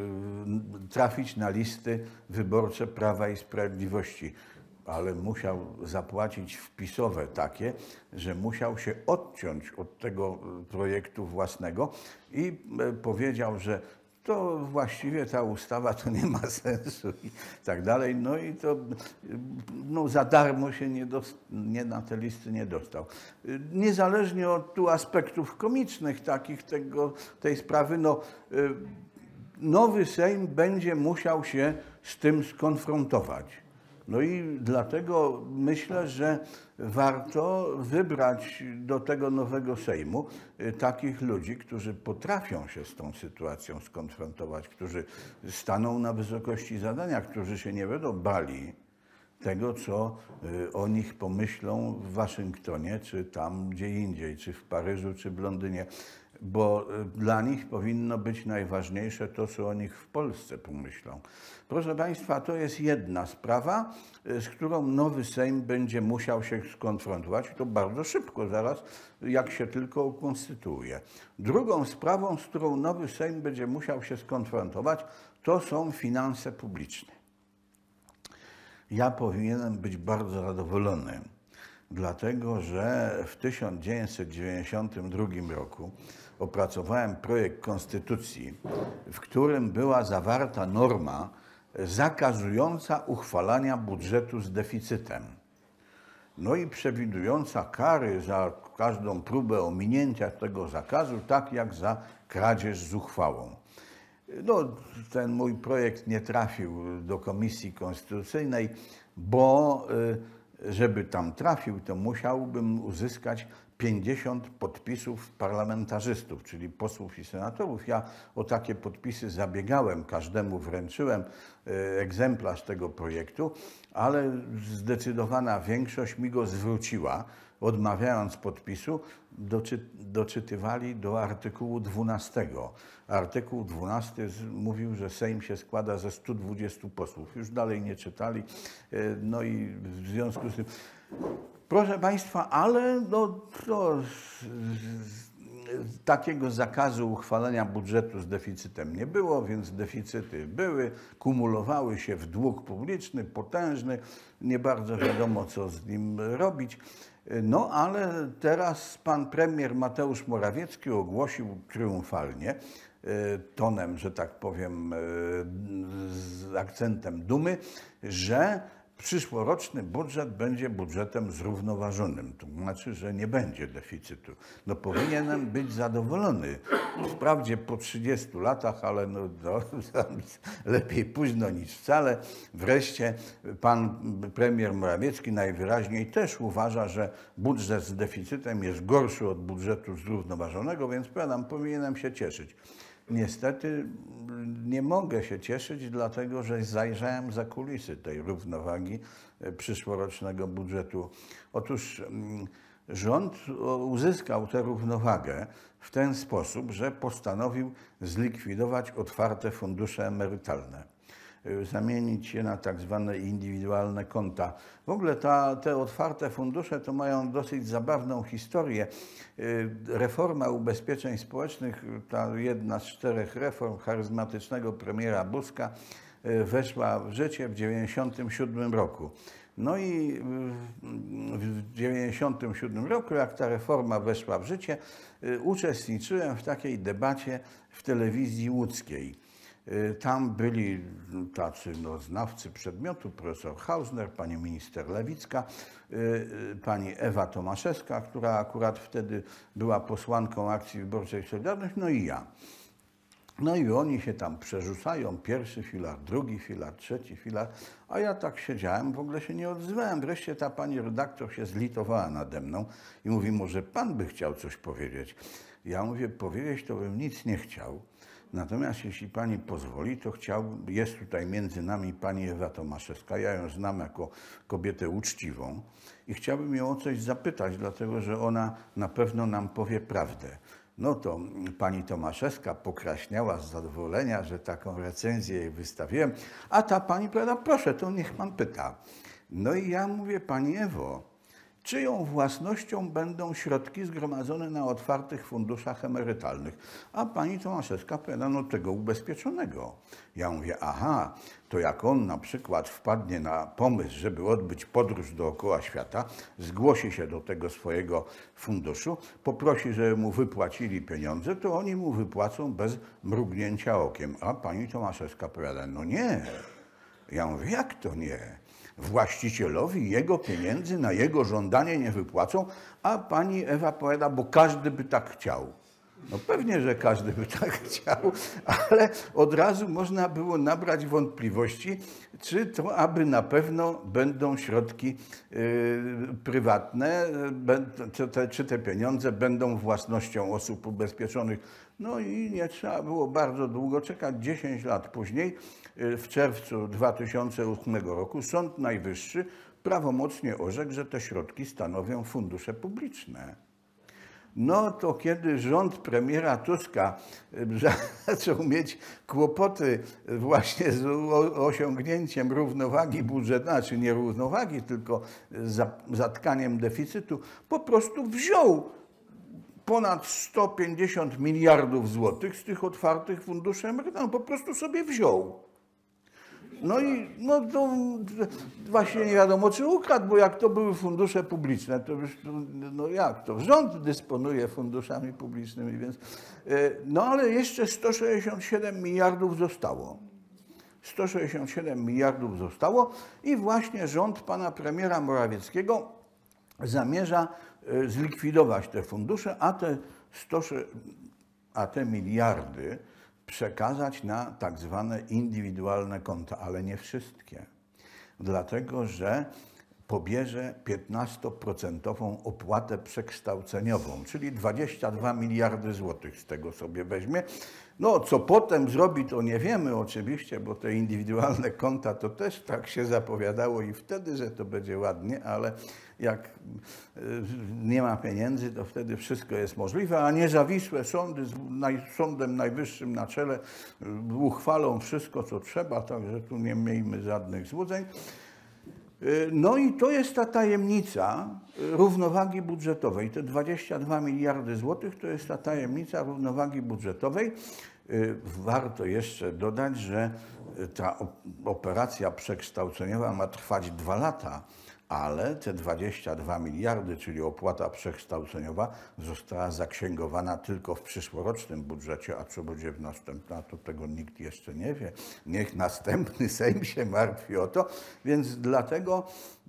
trafić na listy wyborcze Prawa i Sprawiedliwości. Ale musiał zapłacić wpisowe takie, że musiał się odciąć od tego projektu własnego i powiedział, że to właściwie ta ustawa to nie ma sensu i tak dalej. No i to no, za darmo się nie, dost, nie na te listy nie dostał. Niezależnie od tu aspektów komicznych takich tego, tej sprawy, no, nowy Sejm będzie musiał się z tym skonfrontować. No i dlatego myślę, że warto wybrać do tego nowego Sejmu takich ludzi, którzy potrafią się z tą sytuacją skonfrontować, którzy staną na wysokości zadania, którzy się nie będą bali tego, co o nich pomyślą w Waszyngtonie, czy tam gdzie indziej, czy w Paryżu, czy w Londynie, bo dla nich powinno być najważniejsze to, co o nich w Polsce pomyślą. Proszę Państwa, to jest jedna sprawa, z którą nowy Sejm będzie musiał się skonfrontować, to bardzo szybko, zaraz jak się tylko ukonstytuuje. Drugą sprawą, z którą nowy Sejm będzie musiał się skonfrontować, to są finanse publiczne. Ja powinienem być bardzo zadowolony, dlatego że w tysiąc dziewięćset dziewięćdziesiątym drugim roku opracowałem projekt konstytucji, w którym była zawarta norma zakazująca uchwalania budżetu z deficytem. No i przewidująca kary za każdą próbę ominięcia tego zakazu, tak jak za kradzież z uchwałą. No, ten mój projekt nie trafił do Komisji Konstytucyjnej, bo żeby tam trafił, to musiałbym uzyskać pięćdziesiąt podpisów parlamentarzystów, czyli posłów i senatorów. Ja o takie podpisy zabiegałem, każdemu wręczyłem egzemplarz tego projektu, ale zdecydowana większość mi go zwróciła, odmawiając podpisu, doczy, doczytywali do artykułu dwunastego. Artykuł dwunasty mówił, że Sejm się składa ze stu dwudziestu posłów. Już dalej nie czytali, no i w związku z tym... Proszę Państwa, ale no, to, takiego zakazu uchwalenia budżetu z deficytem nie było, więc deficyty były, kumulowały się w dług publiczny, potężny, nie bardzo wiadomo, co z nim robić. No ale teraz pan premier Mateusz Morawiecki ogłosił triumfalnie, tonem, że tak powiem, z akcentem dumy, że przyszłoroczny budżet będzie budżetem zrównoważonym. To znaczy, że nie będzie deficytu. No powinienem być zadowolony. Wprawdzie po trzydziestu latach, ale no, no, lepiej późno niż wcale. Wreszcie pan premier Morawiecki najwyraźniej też uważa, że budżet z deficytem jest gorszy od budżetu zrównoważonego, więc powiadam, powinienem się cieszyć. Niestety nie mogę się cieszyć, dlatego że zajrzałem za kulisy tej równowagi przyszłorocznego budżetu. Otóż rząd uzyskał tę równowagę w ten sposób, że postanowił zlikwidować otwarte fundusze emerytalne. zamienić je na tak zwane indywidualne konta. W ogóle ta, te otwarte fundusze to mają dosyć zabawną historię. Reforma ubezpieczeń społecznych, ta jedna z czterech reform charyzmatycznego premiera Buzka, weszła w życie w dziewięćdziesiątym siódmym roku. No i w dziewięćdziesiątym siódmym roku, jak ta reforma weszła w życie, uczestniczyłem w takiej debacie w telewizji łódzkiej. Tam byli tacy no, znawcy przedmiotu, profesor Hausner, pani minister Lewicka, pani Ewa Tomaszewska, która akurat wtedy była posłanką Akcji Wyborczej Solidarność, no i ja. No i oni się tam przerzucają, pierwszy filar, drugi filar, trzeci filar, a ja tak siedziałem, w ogóle się nie odzywałem. Wreszcie ta pani redaktor się zlitowała nade mną i mówi, może pan by chciał coś powiedzieć. Ja mówię, powiedzieć to bym nic nie chciał. Natomiast jeśli pani pozwoli, to chciałbym, jest tutaj między nami pani Ewa Tomaszewska, ja ją znam jako kobietę uczciwą i chciałbym ją o coś zapytać, dlatego że ona na pewno nam powie prawdę. No to pani Tomaszewska pokraśniała z zadowolenia, że taką recenzję jej wystawiłem, a ta pani powiada, proszę, to niech pan pyta. No i ja mówię, pani Ewo, czyją własnością będą środki zgromadzone na otwartych funduszach emerytalnych? A pani Tomaszewska powiada, no tego ubezpieczonego. Ja mówię, aha, to jak on na przykład wpadnie na pomysł, żeby odbyć podróż dookoła świata, zgłosi się do tego swojego funduszu, poprosi, żeby mu wypłacili pieniądze, to oni mu wypłacą bez mrugnięcia okiem. A pani Tomaszewska powiada, no nie. Ja mówię, jak to nie? Właścicielowi jego pieniędzy na jego żądanie nie wypłacą, a pani Ewa powiada, bo każdy by tak chciał. No pewnie, że każdy by tak chciał, ale od razu można było nabrać wątpliwości, czy to aby na pewno będą środki yy, prywatne, czy te, czy te pieniądze będą własnością osób ubezpieczonych. No i nie trzeba było bardzo długo czekać. dziesięć lat później, yy, w czerwcu dwa tysiące ósmego roku, Sąd Najwyższy prawomocnie orzekł, że te środki stanowią fundusze publiczne. No to kiedy rząd premiera Tuska zaczął mieć kłopoty właśnie z osiągnięciem równowagi budżetowej, znaczy nie równowagi, tylko zatkaniem deficytu, po prostu wziął ponad sto pięćdziesiąt miliardów złotych z tych otwartych funduszy emerytalnych, po prostu sobie wziął. No i no to właśnie nie wiadomo, czy ukradł, bo jak to były fundusze publiczne, to już, no jak to, rząd dysponuje funduszami publicznymi, więc, no ale jeszcze sto sześćdziesiąt siedem miliardów zostało. sto sześćdziesiąt siedem miliardów zostało i właśnie rząd pana premiera Morawieckiego zamierza zlikwidować te fundusze, a te, sto, a te miliardy przekazać na tak zwane indywidualne konta, ale nie wszystkie. Dlatego, że pobierze piętnastoprocentową opłatę przekształceniową, czyli dwadzieścia dwa miliardy złotych z tego sobie weźmie. No, co potem zrobi, to nie wiemy oczywiście, bo te indywidualne konta to też tak się zapowiadało i wtedy, że to będzie ładnie, ale jak nie ma pieniędzy, to wtedy wszystko jest możliwe, a niezawisłe sądy z Sądem Najwyższym na czele uchwalą wszystko, co trzeba, także tu nie miejmy żadnych złudzeń. No i to jest ta tajemnica równowagi budżetowej. Te dwadzieścia dwa miliardy złotych to jest ta tajemnica równowagi budżetowej. Warto jeszcze dodać, że ta operacja przekształceniowa ma trwać dwa lata, ale te dwadzieścia dwa miliardy, czyli opłata przekształceniowa, została zaksięgowana tylko w przyszłorocznym budżecie, a co będzie w następnym, to tego nikt jeszcze nie wie. Niech następny Sejm się martwi o to, więc dlatego,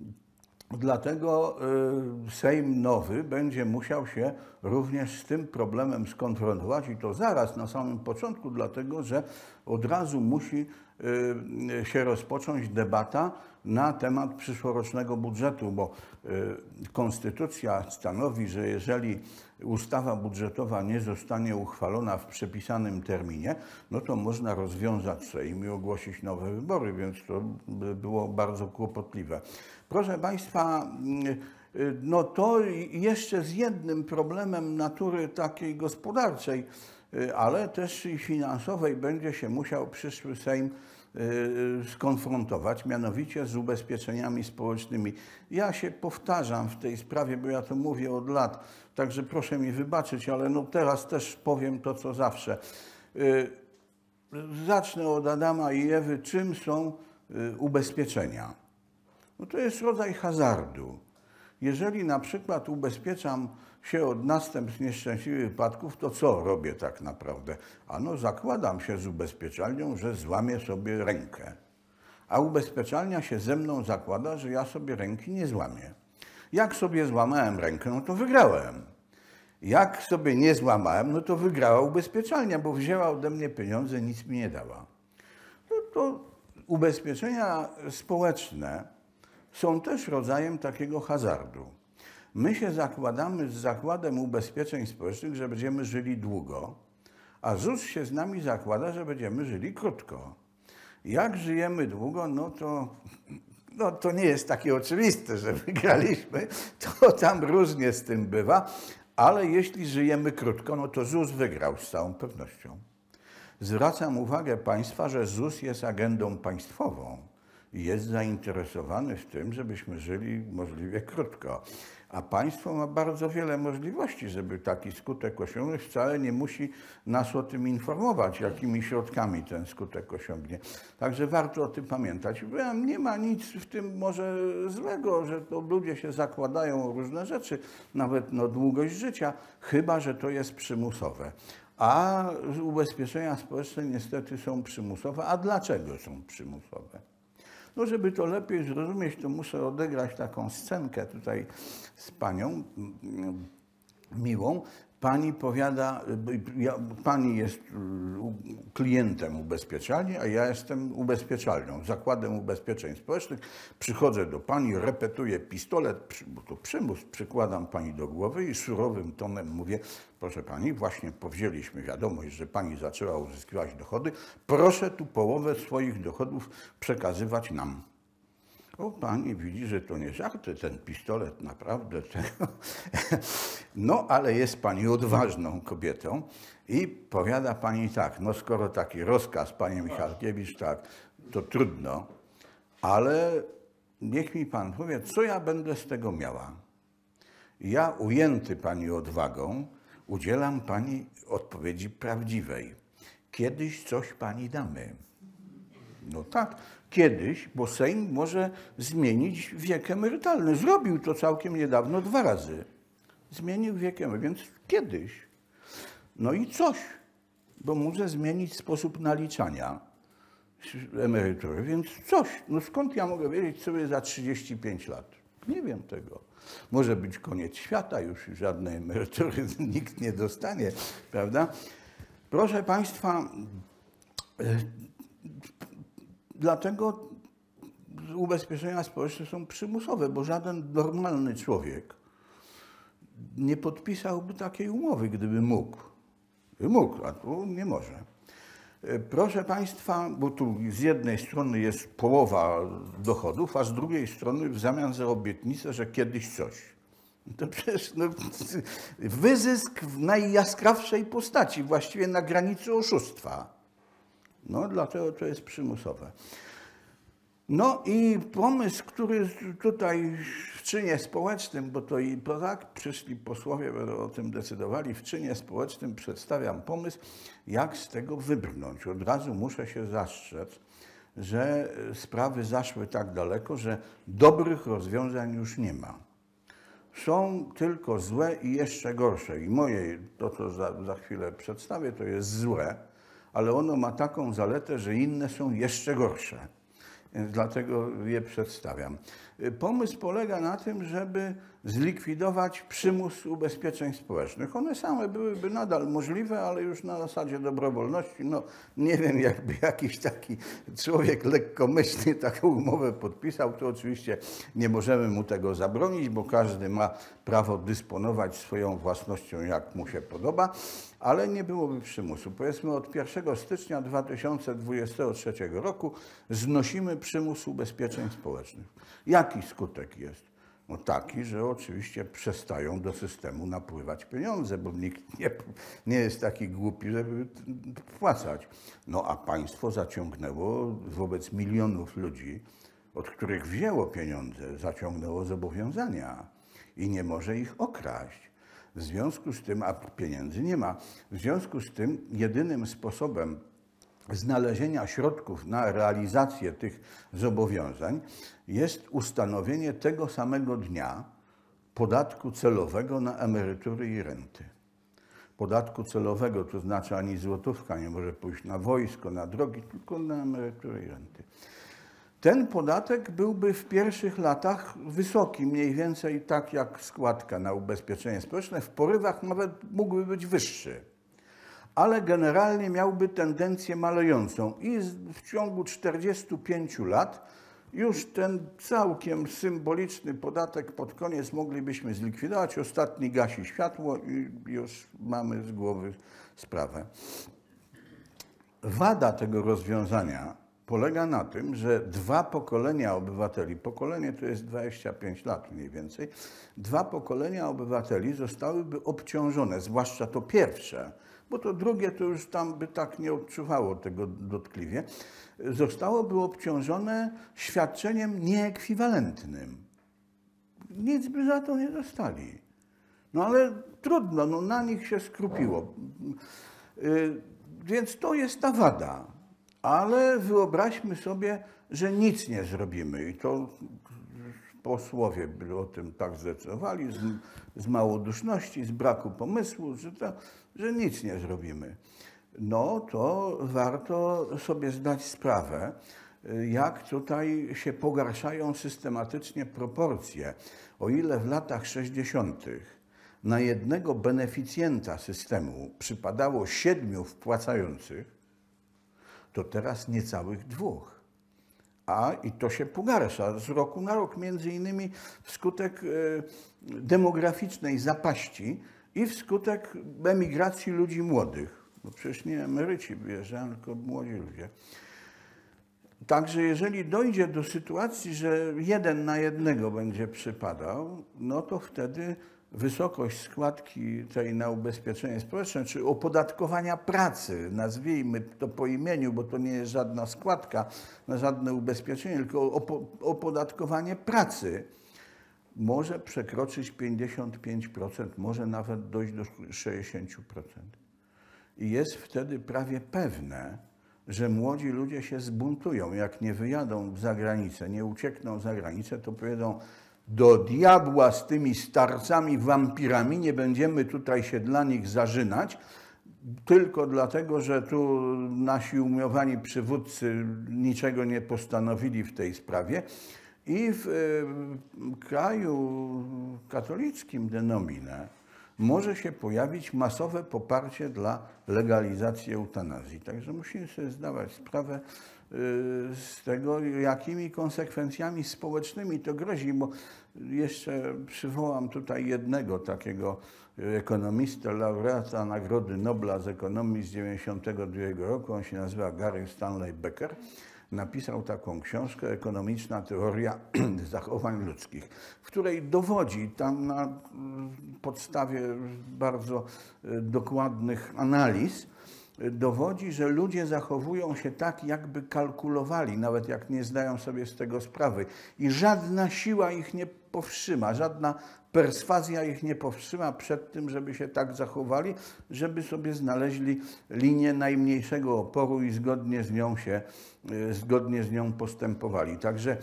dlatego Sejm nowy będzie musiał się również z tym problemem skonfrontować i to zaraz na samym początku, dlatego że od razu musi się rozpocząć debata na temat przyszłorocznego budżetu, bo konstytucja stanowi, że jeżeli ustawa budżetowa nie zostanie uchwalona w przepisanym terminie, no to można rozwiązać Sejm i ogłosić nowe wybory, więc to by było bardzo kłopotliwe. Proszę Państwa, no to jeszcze z jednym problemem natury takiej gospodarczej, ale też i finansowej będzie się musiał przyszły Sejm skonfrontować, mianowicie z ubezpieczeniami społecznymi. Ja się powtarzam w tej sprawie, bo ja to mówię od lat, także proszę mi wybaczyć, ale no teraz też powiem to, co zawsze. Zacznę od Adama i Ewy. Czym są ubezpieczenia? No to jest rodzaj hazardu. Jeżeli na przykład ubezpieczam się od następstw nieszczęśliwych wypadków, to co robię tak naprawdę? Ano zakładam się z ubezpieczalnią, że złamię sobie rękę. A ubezpieczalnia się ze mną zakłada, że ja sobie ręki nie złamię. Jak sobie złamałem rękę, no to wygrałem. Jak sobie nie złamałem, no to wygrała ubezpieczalnia, bo wzięła ode mnie pieniądze, nic mi nie dała. No to ubezpieczenia społeczne są też rodzajem takiego hazardu. My się zakładamy z Zakładem Ubezpieczeń Społecznych, że będziemy żyli długo, a ZUS się z nami zakłada, że będziemy żyli krótko. Jak żyjemy długo, no to, no to nie jest takie oczywiste, że wygraliśmy, to tam różnie z tym bywa, ale jeśli żyjemy krótko, no to ZUS wygrał z całą pewnością. Zwracam uwagę Państwa, że ZUS jest agendą państwową i jest zainteresowany w tym, żebyśmy żyli możliwie krótko. A państwo ma bardzo wiele możliwości, żeby taki skutek osiągnąć. Wcale nie musi nas o tym informować, jakimi środkami ten skutek osiągnie. Także warto o tym pamiętać. Nie ma nic w tym może złego, że to ludzie się zakładają o różne rzeczy, nawet no, długość życia, chyba że to jest przymusowe. A ubezpieczenia społeczne niestety są przymusowe. A dlaczego są przymusowe? No, żeby to lepiej zrozumieć, to muszę odegrać taką scenkę tutaj z panią Miłą. Pani powiada, ja, pani jest klientem ubezpieczalni, a ja jestem ubezpieczalnią, Zakładem Ubezpieczeń Społecznych. Przychodzę do pani, repetuję pistolet, bo to przymus, przykładam pani do głowy i surowym tonem mówię: proszę pani, właśnie powzięliśmy wiadomość, że pani zaczęła uzyskiwać dochody, proszę tu połowę swoich dochodów przekazywać nam. O, pani widzi, że to nie żarty, ten pistolet naprawdę tego. No, ale jest pani odważną kobietą i powiada pani tak: no skoro taki rozkaz, panie Michalkiewicz, tak, to trudno, ale niech mi pan powie, co ja będę z tego miała. Ja, ujęty pani odwagą, udzielam pani odpowiedzi prawdziwej. Kiedyś coś pani damy. No tak, kiedyś, bo Sejm może zmienić wiek emerytalny. Zrobił to całkiem niedawno dwa razy. Zmienił wiek emerytalny, więc kiedyś. No i coś, bo może zmienić sposób naliczania emerytury, więc coś. No skąd ja mogę wiedzieć, co jest za trzydzieści pięć lat? Nie wiem tego. Może być koniec świata, już żadnej emerytury nikt nie dostanie, prawda? Proszę Państwa, dlatego ubezpieczenia społeczne są przymusowe, bo żaden normalny człowiek nie podpisałby takiej umowy, gdyby mógł. Mógł, a tu nie może. Proszę Państwa, bo tu z jednej strony jest połowa dochodów, a z drugiej strony w zamian za obietnicę, że kiedyś coś. To przecież no, wyzysk w najjaskrawszej postaci, właściwie na granicy oszustwa. No, dlatego to jest przymusowe. No i pomysł, który tutaj w czynie społecznym, bo to i tak przyszli posłowie, będą o tym decydowali, w czynie społecznym przedstawiam pomysł, jak z tego wybrnąć. Od razu muszę się zastrzec, że sprawy zaszły tak daleko, że dobrych rozwiązań już nie ma. Są tylko złe i jeszcze gorsze. I moje, to co za, za chwilę przedstawię, to jest złe, ale ono ma taką zaletę, że inne są jeszcze gorsze. Więc dlatego je przedstawiam. Pomysł polega na tym, żeby zlikwidować przymus ubezpieczeń społecznych. One same byłyby nadal możliwe, ale już na zasadzie dobrowolności. No, nie wiem, jakby jakiś taki człowiek lekkomyślny taką umowę podpisał, to oczywiście nie możemy mu tego zabronić, bo każdy ma prawo dysponować swoją własnością, jak mu się podoba, ale nie byłoby przymusu. Powiedzmy, od pierwszego stycznia dwa tysiące dwudziestego trzeciego roku znosimy przymus ubezpieczeń społecznych. Jaki skutek jest? No taki, że oczywiście przestają do systemu napływać pieniądze, bo nikt nie, nie jest taki głupi, żeby wpłacać. No a państwo zaciągnęło wobec milionów ludzi, od których wzięło pieniądze, zaciągnęło zobowiązania i nie może ich okraść. W związku z tym, a pieniędzy nie ma, w związku z tym jedynym sposobem znalezienia środków na realizację tych zobowiązań jest ustanowienie tego samego dnia podatku celowego na emerytury i renty. Podatku celowego, to znaczy ani złotówka nie może pójść na wojsko, na drogi, tylko na emerytury i renty. Ten podatek byłby w pierwszych latach wysoki, mniej więcej tak jak składka na ubezpieczenie społeczne, w porywach nawet mógłby być wyższy, ale generalnie miałby tendencję malejącą i w ciągu czterdziestu pięciu lat już ten całkiem symboliczny podatek pod koniec moglibyśmy zlikwidować. Ostatni gasi światło i już mamy z głowy sprawę. Wada tego rozwiązania polega na tym, że dwa pokolenia obywateli, pokolenie to jest dwadzieścia pięć lat mniej więcej, dwa pokolenia obywateli zostałyby obciążone, zwłaszcza to pierwsze, bo to drugie to już tam by tak nie odczuwało tego dotkliwie, zostałoby obciążone świadczeniem nieekwiwalentnym. Nic by za to nie dostali. No ale trudno, no na nich się skrupiło. Więc to jest ta wada. Ale wyobraźmy sobie, że nic nie zrobimy i to posłowie by o tym tak zdecydowali, z, z małoduszności, z braku pomysłu, że, to, że nic nie zrobimy. No to warto sobie zdać sprawę, jak tutaj się pogarszają systematycznie proporcje. O ile w latach sześćdziesiątych na jednego beneficjenta systemu przypadało siedmiu wpłacających, to teraz niecałych dwóch. A i to się pogarsza z roku na rok, między innymi wskutek demograficznej zapaści i wskutek emigracji ludzi młodych. Bo przecież nie emeryci wyjeżdżają, tylko młodzi ludzie. Także jeżeli dojdzie do sytuacji, że jeden na jednego będzie przypadał, no to wtedy wysokość składki tej na ubezpieczenie społeczne, czy opodatkowania pracy, nazwijmy to po imieniu, bo to nie jest żadna składka na żadne ubezpieczenie, tylko opodatkowanie pracy, może przekroczyć pięćdziesiąt pięć procent, może nawet dojść do sześćdziesiąt procent. I jest wtedy prawie pewne, że młodzi ludzie się zbuntują. Jak nie wyjadą za granicę, nie uciekną za granicę, to powiedzą: do diabła z tymi starcami, wampirami, nie będziemy tutaj się dla nich zarzynać, tylko dlatego, że tu nasi umiłowani przywódcy niczego nie postanowili w tej sprawie. I w y, kraju katolickim de nomine może się pojawić masowe poparcie dla legalizacji eutanazji. Także musimy sobie zdawać sprawę z tego, jakimi konsekwencjami społecznymi to grozi, bo jeszcze przywołam tutaj jednego takiego ekonomistę, laureata Nagrody Nobla z ekonomii z dziewięćdziesiątego drugiego roku, on się nazywa Gary Stanley Becker. Napisał taką książkę Ekonomiczna teoria zachowań ludzkich, w której dowodzi tam na podstawie bardzo dokładnych analiz, dowodzi, że ludzie zachowują się tak, jakby kalkulowali, nawet jak nie zdają sobie z tego sprawy. I żadna siła ich nie powstrzyma, żadna perswazja ich nie powstrzyma przed tym, żeby się tak zachowali, żeby sobie znaleźli linię najmniejszego oporu i zgodnie z nią się, zgodnie z nią postępowali. Także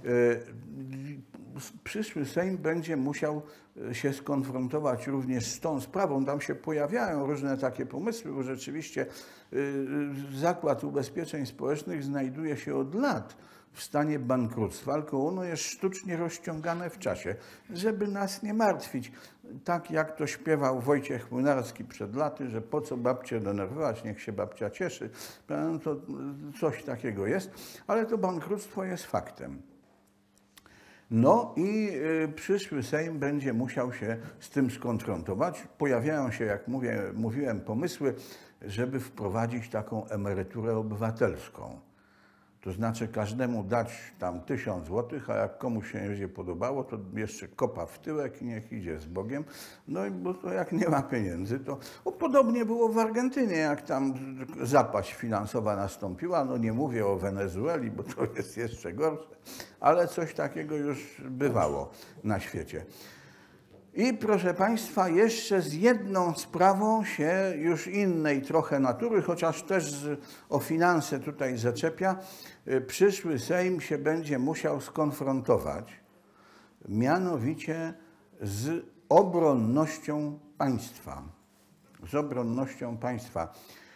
przyszły Sejm będzie musiał się skonfrontować również z tą sprawą. Tam się pojawiają różne takie pomysły, bo rzeczywiście Zakład Ubezpieczeń Społecznych znajduje się od lat w stanie bankructwa, tylko ono jest sztucznie rozciągane w czasie, żeby nas nie martwić. Tak jak to śpiewał Wojciech Młynarski przed laty, że po co babcię denerwować, niech się babcia cieszy. To coś takiego jest, ale to bankructwo jest faktem. No i y, przyszły Sejm będzie musiał się z tym skonfrontować. Pojawiają się, jak mówię, mówiłem, pomysły, żeby wprowadzić taką emeryturę obywatelską. To znaczy każdemu dać tam tysiąc złotych, a jak komuś się nie będzie podobało, to jeszcze kopa w tyłek i niech idzie z Bogiem. No i bo to jak nie ma pieniędzy, to o, podobnie było w Argentynie, jak tam zapaść finansowa nastąpiła. No nie mówię o Wenezueli, bo to jest jeszcze gorsze, ale coś takiego już bywało na świecie. I proszę Państwa, jeszcze z jedną sprawą się już innej trochę natury, chociaż też z, o finanse tutaj zaczepia, przyszły Sejm się będzie musiał skonfrontować, mianowicie z obronnością państwa. Z obronnością państwa.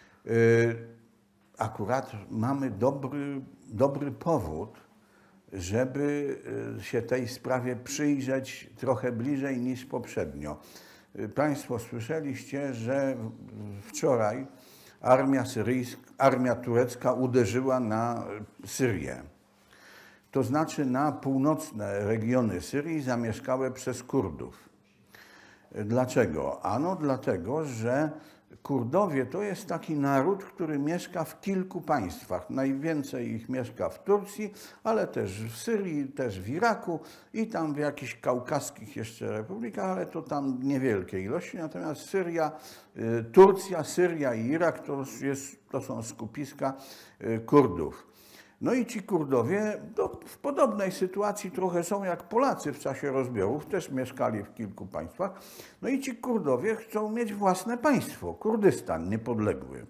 Akurat mamy dobry, dobry powód, żeby się tej sprawie przyjrzeć trochę bliżej niż poprzednio. Państwo słyszeliście, że wczoraj armia syryjska, armia turecka uderzyła na Syrię. To znaczy na północne regiony Syrii zamieszkałe przez Kurdów. Dlaczego? Ano dlatego, że Kurdowie to jest taki naród, który mieszka w kilku państwach. Najwięcej ich mieszka w Turcji, ale też w Syrii, też w Iraku i tam w jakichś kaukaskich jeszcze republikach, ale to tam niewielkie ilości. Natomiast Syria, Turcja, Syria i Irak to, jest, to są skupiska Kurdów. No i ci Kurdowie no, w podobnej sytuacji trochę są jak Polacy w czasie rozbiorów, też mieszkali w kilku państwach. No i ci Kurdowie chcą mieć własne państwo, Kurdystan niepodległy.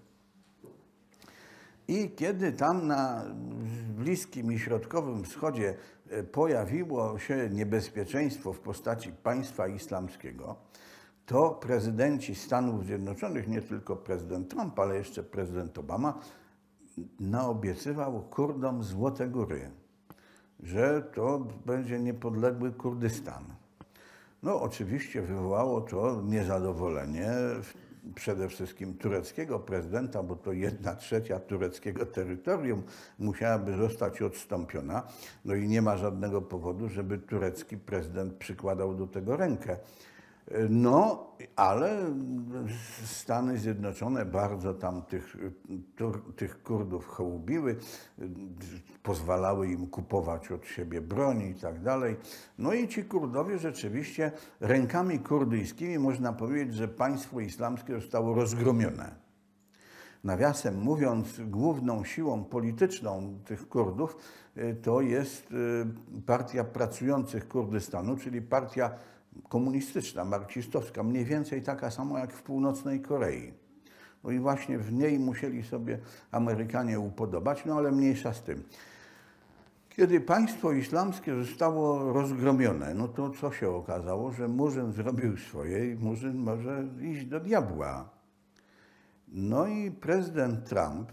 I kiedy tam na Bliskim i Środkowym Wschodzie pojawiło się niebezpieczeństwo w postaci państwa islamskiego, to prezydenci Stanów Zjednoczonych, nie tylko prezydent Trump, ale jeszcze prezydent Obama, naobiecywał Kurdom Złote Góry, że to będzie niepodległy Kurdystan. No oczywiście wywołało to niezadowolenie przede wszystkim tureckiego prezydenta, bo to jedna trzecia tureckiego terytorium musiałaby zostać odstąpiona. No i nie ma żadnego powodu, żeby turecki prezydent przykładał do tego rękę. No, ale Stany Zjednoczone bardzo tam tych, tych Kurdów hołubiły, pozwalały im kupować od siebie broń i tak dalej. No i ci Kurdowie rzeczywiście rękami kurdyjskimi można powiedzieć, że państwo islamskie zostało rozgromione. Nawiasem mówiąc, główną siłą polityczną tych Kurdów to jest Partia Pracujących Kurdystanu, czyli partia komunistyczna, marksistowska, mniej więcej taka sama jak w północnej Korei. No i właśnie w niej musieli sobie Amerykanie upodobać, no ale mniejsza z tym. Kiedy państwo islamskie zostało rozgromione, no to co się okazało, że Murzyn zrobił swoje i Murzyn może iść do diabła. No i prezydent Trump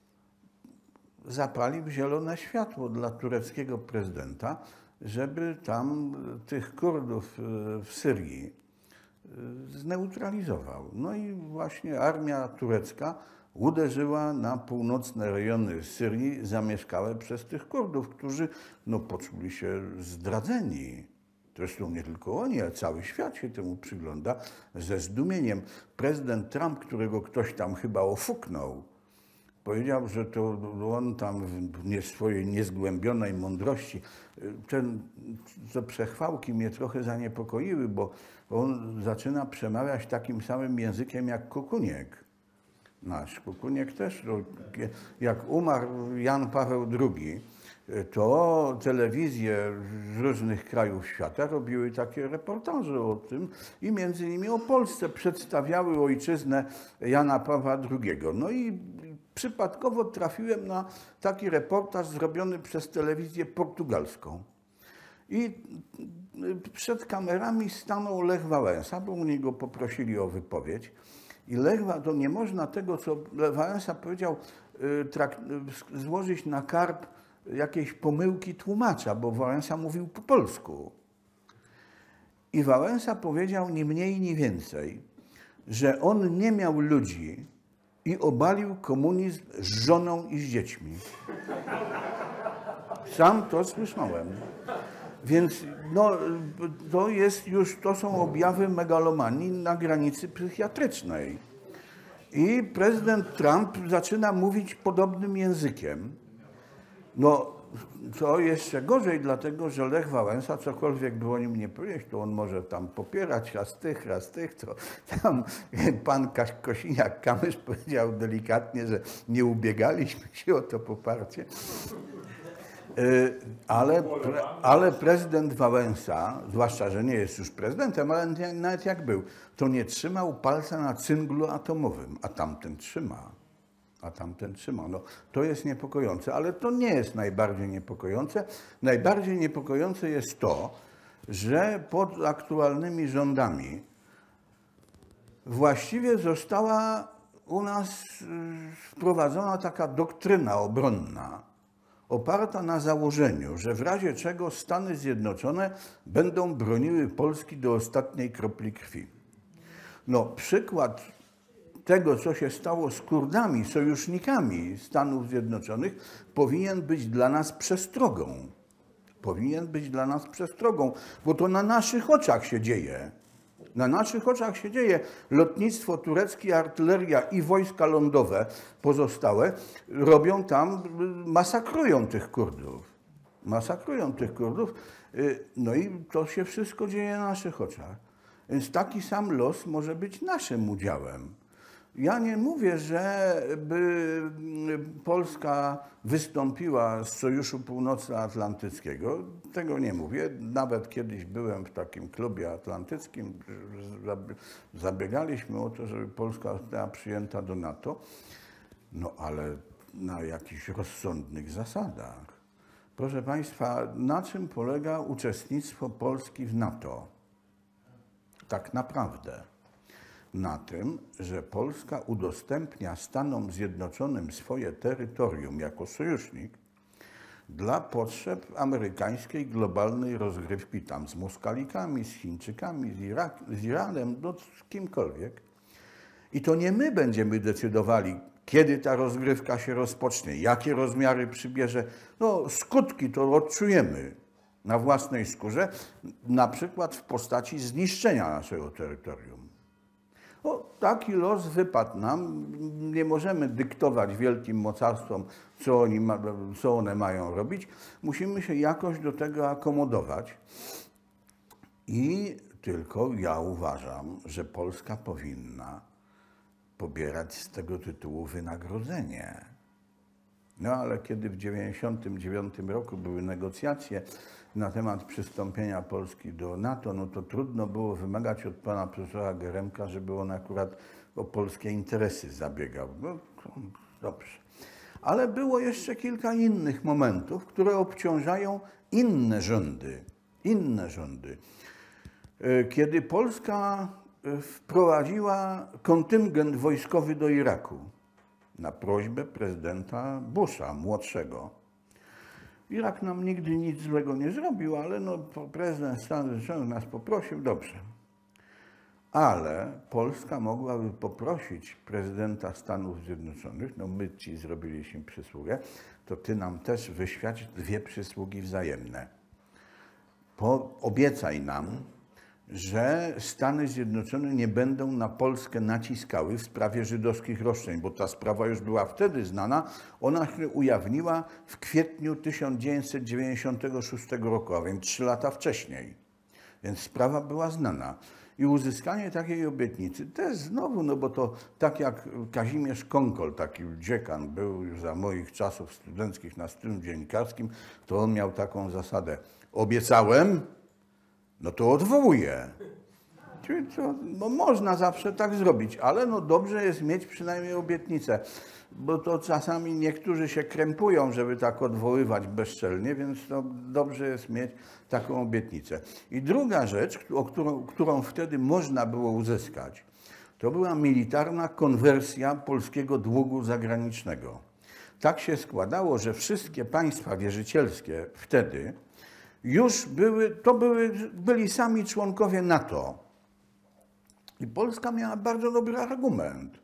zapalił zielone światło dla tureckiego prezydenta, żeby tam tych Kurdów w Syrii zneutralizował. No i właśnie armia turecka uderzyła na północne rejony Syrii zamieszkałe przez tych Kurdów, którzy no, poczuli się zdradzeni. Zresztą nie tylko oni, ale cały świat się temu przygląda ze zdumieniem. Prezydent Trump, którego ktoś tam chyba ofuknął, powiedział, że to on tam w nie swojej niezgłębionej mądrości, ten, te przechwałki mnie trochę zaniepokoiły, bo on zaczyna przemawiać takim samym językiem jak Kukuniek. Nasz Kukuniek też, jak umarł Jan Paweł drugi, to telewizje z różnych krajów świata robiły takie reportaże o tym i między innymi o Polsce przedstawiały ojczyznę Jana Pawła drugiego. No i przypadkowo trafiłem na taki reportaż zrobiony przez telewizję portugalską. I przed kamerami stanął Lech Wałęsa, bo u niego poprosili o wypowiedź. I Lech, to nie można tego, co Wałęsa powiedział, złożyć na karb jakiejś pomyłki tłumacza, bo Wałęsa mówił po polsku. I Wałęsa powiedział ni mniej, ni więcej, że on nie miał ludzi i obalił komunizm z żoną i z dziećmi. Sam to słyszałem. Więc no, to jest już, to są objawy megalomanii na granicy psychiatrycznej. I prezydent Trump zaczyna mówić podobnym językiem. No, to jeszcze gorzej, dlatego że Lech Wałęsa, cokolwiek by o nim nie powiedzieć, to on może tam popierać raz tych, raz tych, to tam pan Kosiniak-Kamysz powiedział delikatnie, że nie ubiegaliśmy się o to poparcie. Ale, ale prezydent Wałęsa, zwłaszcza, że nie jest już prezydentem, ale nawet jak był, to nie trzymał palca na cynglu atomowym, a tamten trzyma. A tamten trzyma. No, to jest niepokojące, ale to nie jest najbardziej niepokojące. Najbardziej niepokojące jest to, że pod aktualnymi rządami właściwie została u nas wprowadzona taka doktryna obronna, oparta na założeniu, że w razie czego Stany Zjednoczone będą broniły Polski do ostatniej kropli krwi. No, przykład tego, co się stało z Kurdami, sojusznikami Stanów Zjednoczonych, powinien być dla nas przestrogą. Powinien być dla nas przestrogą, bo to na naszych oczach się dzieje. Na naszych oczach się dzieje. Lotnictwo tureckie, artyleria i wojska lądowe pozostałe robią tam, masakrują tych Kurdów. Masakrują tych Kurdów. No i to się wszystko dzieje na naszych oczach. Więc taki sam los może być naszym udziałem. Ja nie mówię, żeby Polska wystąpiła z Sojuszu Północnoatlantyckiego. Tego nie mówię. Nawet kiedyś byłem w takim klubie atlantyckim. Zabiegaliśmy o to, żeby Polska została przyjęta do NATO. No ale na jakichś rozsądnych zasadach. Proszę Państwa, na czym polega uczestnictwo Polski w NATO? Tak naprawdę. Na tym, że Polska udostępnia Stanom Zjednoczonym swoje terytorium jako sojusznik dla potrzeb amerykańskiej globalnej rozgrywki tam z Moskalikami, z Chińczykami, z, Irak, z Iranem, no z kimkolwiek. I to nie my będziemy decydowali, kiedy ta rozgrywka się rozpocznie, jakie rozmiary przybierze. No skutki to odczujemy na własnej skórze, na przykład w postaci zniszczenia naszego terytorium. O, taki los wypadł nam. Nie możemy dyktować wielkim mocarstwom, co, oni ma, co one mają robić. Musimy się jakoś do tego akomodować. I tylko ja uważam, że Polska powinna pobierać z tego tytułu wynagrodzenie. No ale kiedy w dziewięćdziesiątym dziewiątym roku były negocjacje na temat przystąpienia Polski do NATO, no to trudno było wymagać od pana profesora Geremka, żeby on akurat o polskie interesy zabiegał. No dobrze. Ale było jeszcze kilka innych momentów, które obciążają inne rządy. Inne rządy. Kiedy Polska wprowadziła kontyngent wojskowy do Iraku na prośbę prezydenta Busha, młodszego. Irak nam nigdy nic złego nie zrobił, ale no, prezydent Stanów Zjednoczonych nas poprosił, dobrze. Ale Polska mogłaby poprosić prezydenta Stanów Zjednoczonych, no my ci zrobiliśmy przysługę, to ty nam też wyświadcz dwie przysługi wzajemne. Po, obiecaj nam, że Stany Zjednoczone nie będą na Polskę naciskały w sprawie żydowskich roszczeń, bo ta sprawa już była wtedy znana. Ona się ujawniła w kwietniu tysiąc dziewięćset dziewięćdziesiątego szóstego roku, a więc trzy lata wcześniej. Więc sprawa była znana. I uzyskanie takiej obietnicy też znowu, no bo to tak jak Kazimierz Konkol, taki dziekan był już za moich czasów studenckich na studium dziennikarskim, to on miał taką zasadę. Obiecałem, no to odwołuję. Czyli to, no można zawsze tak zrobić, ale no dobrze jest mieć przynajmniej obietnicę, bo to czasami niektórzy się krępują, żeby tak odwoływać bezczelnie, więc to dobrze jest mieć taką obietnicę. I druga rzecz, o którą, którą wtedy można było uzyskać, to była militarna konwersja polskiego długu zagranicznego. Tak się składało, że wszystkie państwa wierzycielskie wtedy już były, to były, byli sami członkowie NATO. I Polska miała bardzo dobry argument,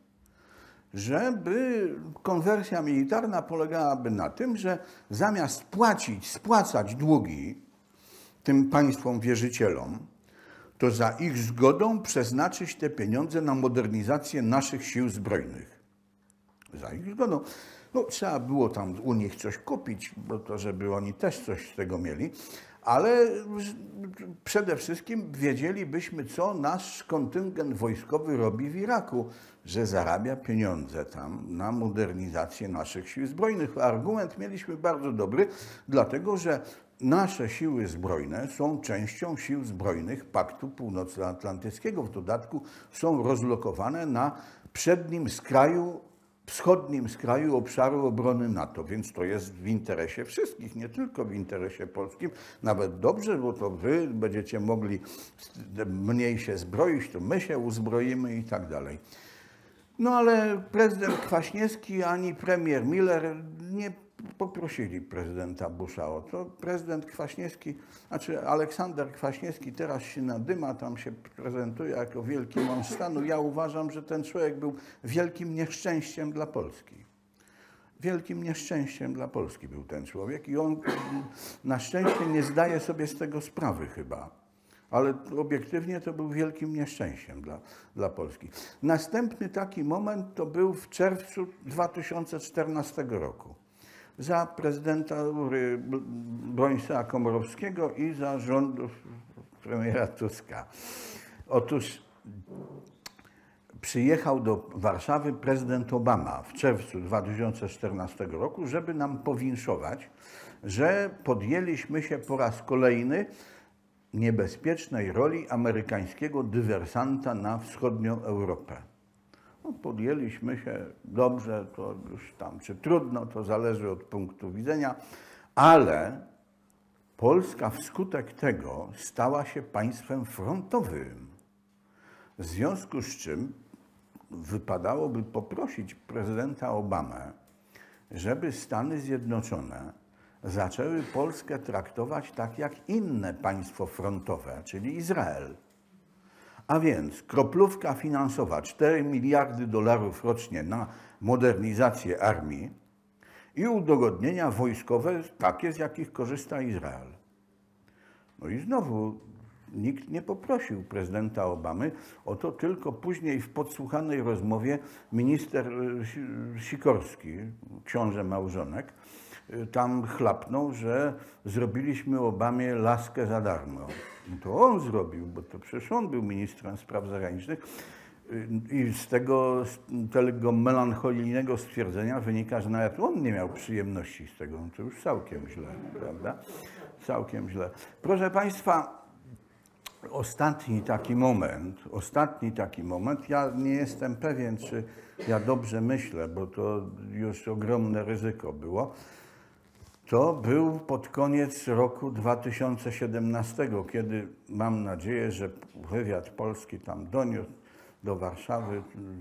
żeby konwersja militarna polegałaby na tym, że zamiast płacić, spłacać długi tym państwom wierzycielom, to za ich zgodą przeznaczyć te pieniądze na modernizację naszych sił zbrojnych. Za ich zgodą. No, trzeba było tam u nich coś kupić, bo to, żeby oni też coś z tego mieli, ale przede wszystkim wiedzielibyśmy, co nasz kontyngent wojskowy robi w Iraku, że zarabia pieniądze tam na modernizację naszych sił zbrojnych. Argument mieliśmy bardzo dobry, dlatego że nasze siły zbrojne są częścią sił zbrojnych Paktu Północnoatlantyckiego. W dodatku są rozlokowane na przednim skraju, wschodnim skraju obszaru obrony NATO, więc to jest w interesie wszystkich, nie tylko w interesie polskim. Nawet dobrze, bo to wy będziecie mogli mniej się zbroić, to my się uzbroimy i tak dalej. No ale prezydent Kwaśniewski ani premier Miller nie poprosili prezydenta Busha o to. Prezydent Kwaśniewski, znaczy Aleksander Kwaśniewski teraz się nadyma, tam się prezentuje jako wielki mąż stanu. Ja uważam, że ten człowiek był wielkim nieszczęściem dla Polski. Wielkim nieszczęściem dla Polski był ten człowiek i on na szczęście nie zdaje sobie z tego sprawy chyba. Ale obiektywnie to był wielkim nieszczęściem dla, dla Polski. Następny taki moment to był w czerwcu dwa tysiące czternastego roku. Za prezydenta Bronisława Komorowskiego i za rządów premiera Tuska. Otóż przyjechał do Warszawy prezydent Obama w czerwcu dwa tysiące czternastego roku, żeby nam powinszować, że podjęliśmy się po raz kolejny niebezpiecznej roli amerykańskiego dywersanta na wschodnią Europę. No, podjęliśmy się dobrze, to już tam, czy trudno, to zależy od punktu widzenia, ale Polska wskutek tego stała się państwem frontowym. W związku z czym wypadałoby poprosić prezydenta Obamę, żeby Stany Zjednoczone zaczęły Polskę traktować tak jak inne państwo frontowe, czyli Izrael. A więc kroplówka finansowa cztery miliardy dolarów rocznie na modernizację armii i udogodnienia wojskowe takie, z jakich korzysta Izrael. No i znowu nikt nie poprosił prezydenta Obamy o to, tylko później w podsłuchanej rozmowie minister Sikorski, książę małżonek, tam chlapnął, że zrobiliśmy Obamie laskę za darmo. I to on zrobił, bo to przecież on był ministrem spraw zagranicznych. I z tego, z tego melancholijnego stwierdzenia wynika, że nawet on nie miał przyjemności z tego. No to już całkiem źle, prawda? Całkiem źle. Proszę Państwa, ostatni taki moment, ostatni taki moment, ja nie jestem pewien, czy ja dobrze myślę, bo to już ogromne ryzyko było. To był pod koniec roku dwa tysiące siedemnastego, kiedy mam nadzieję, że wywiad polski tam doniósł do Warszawy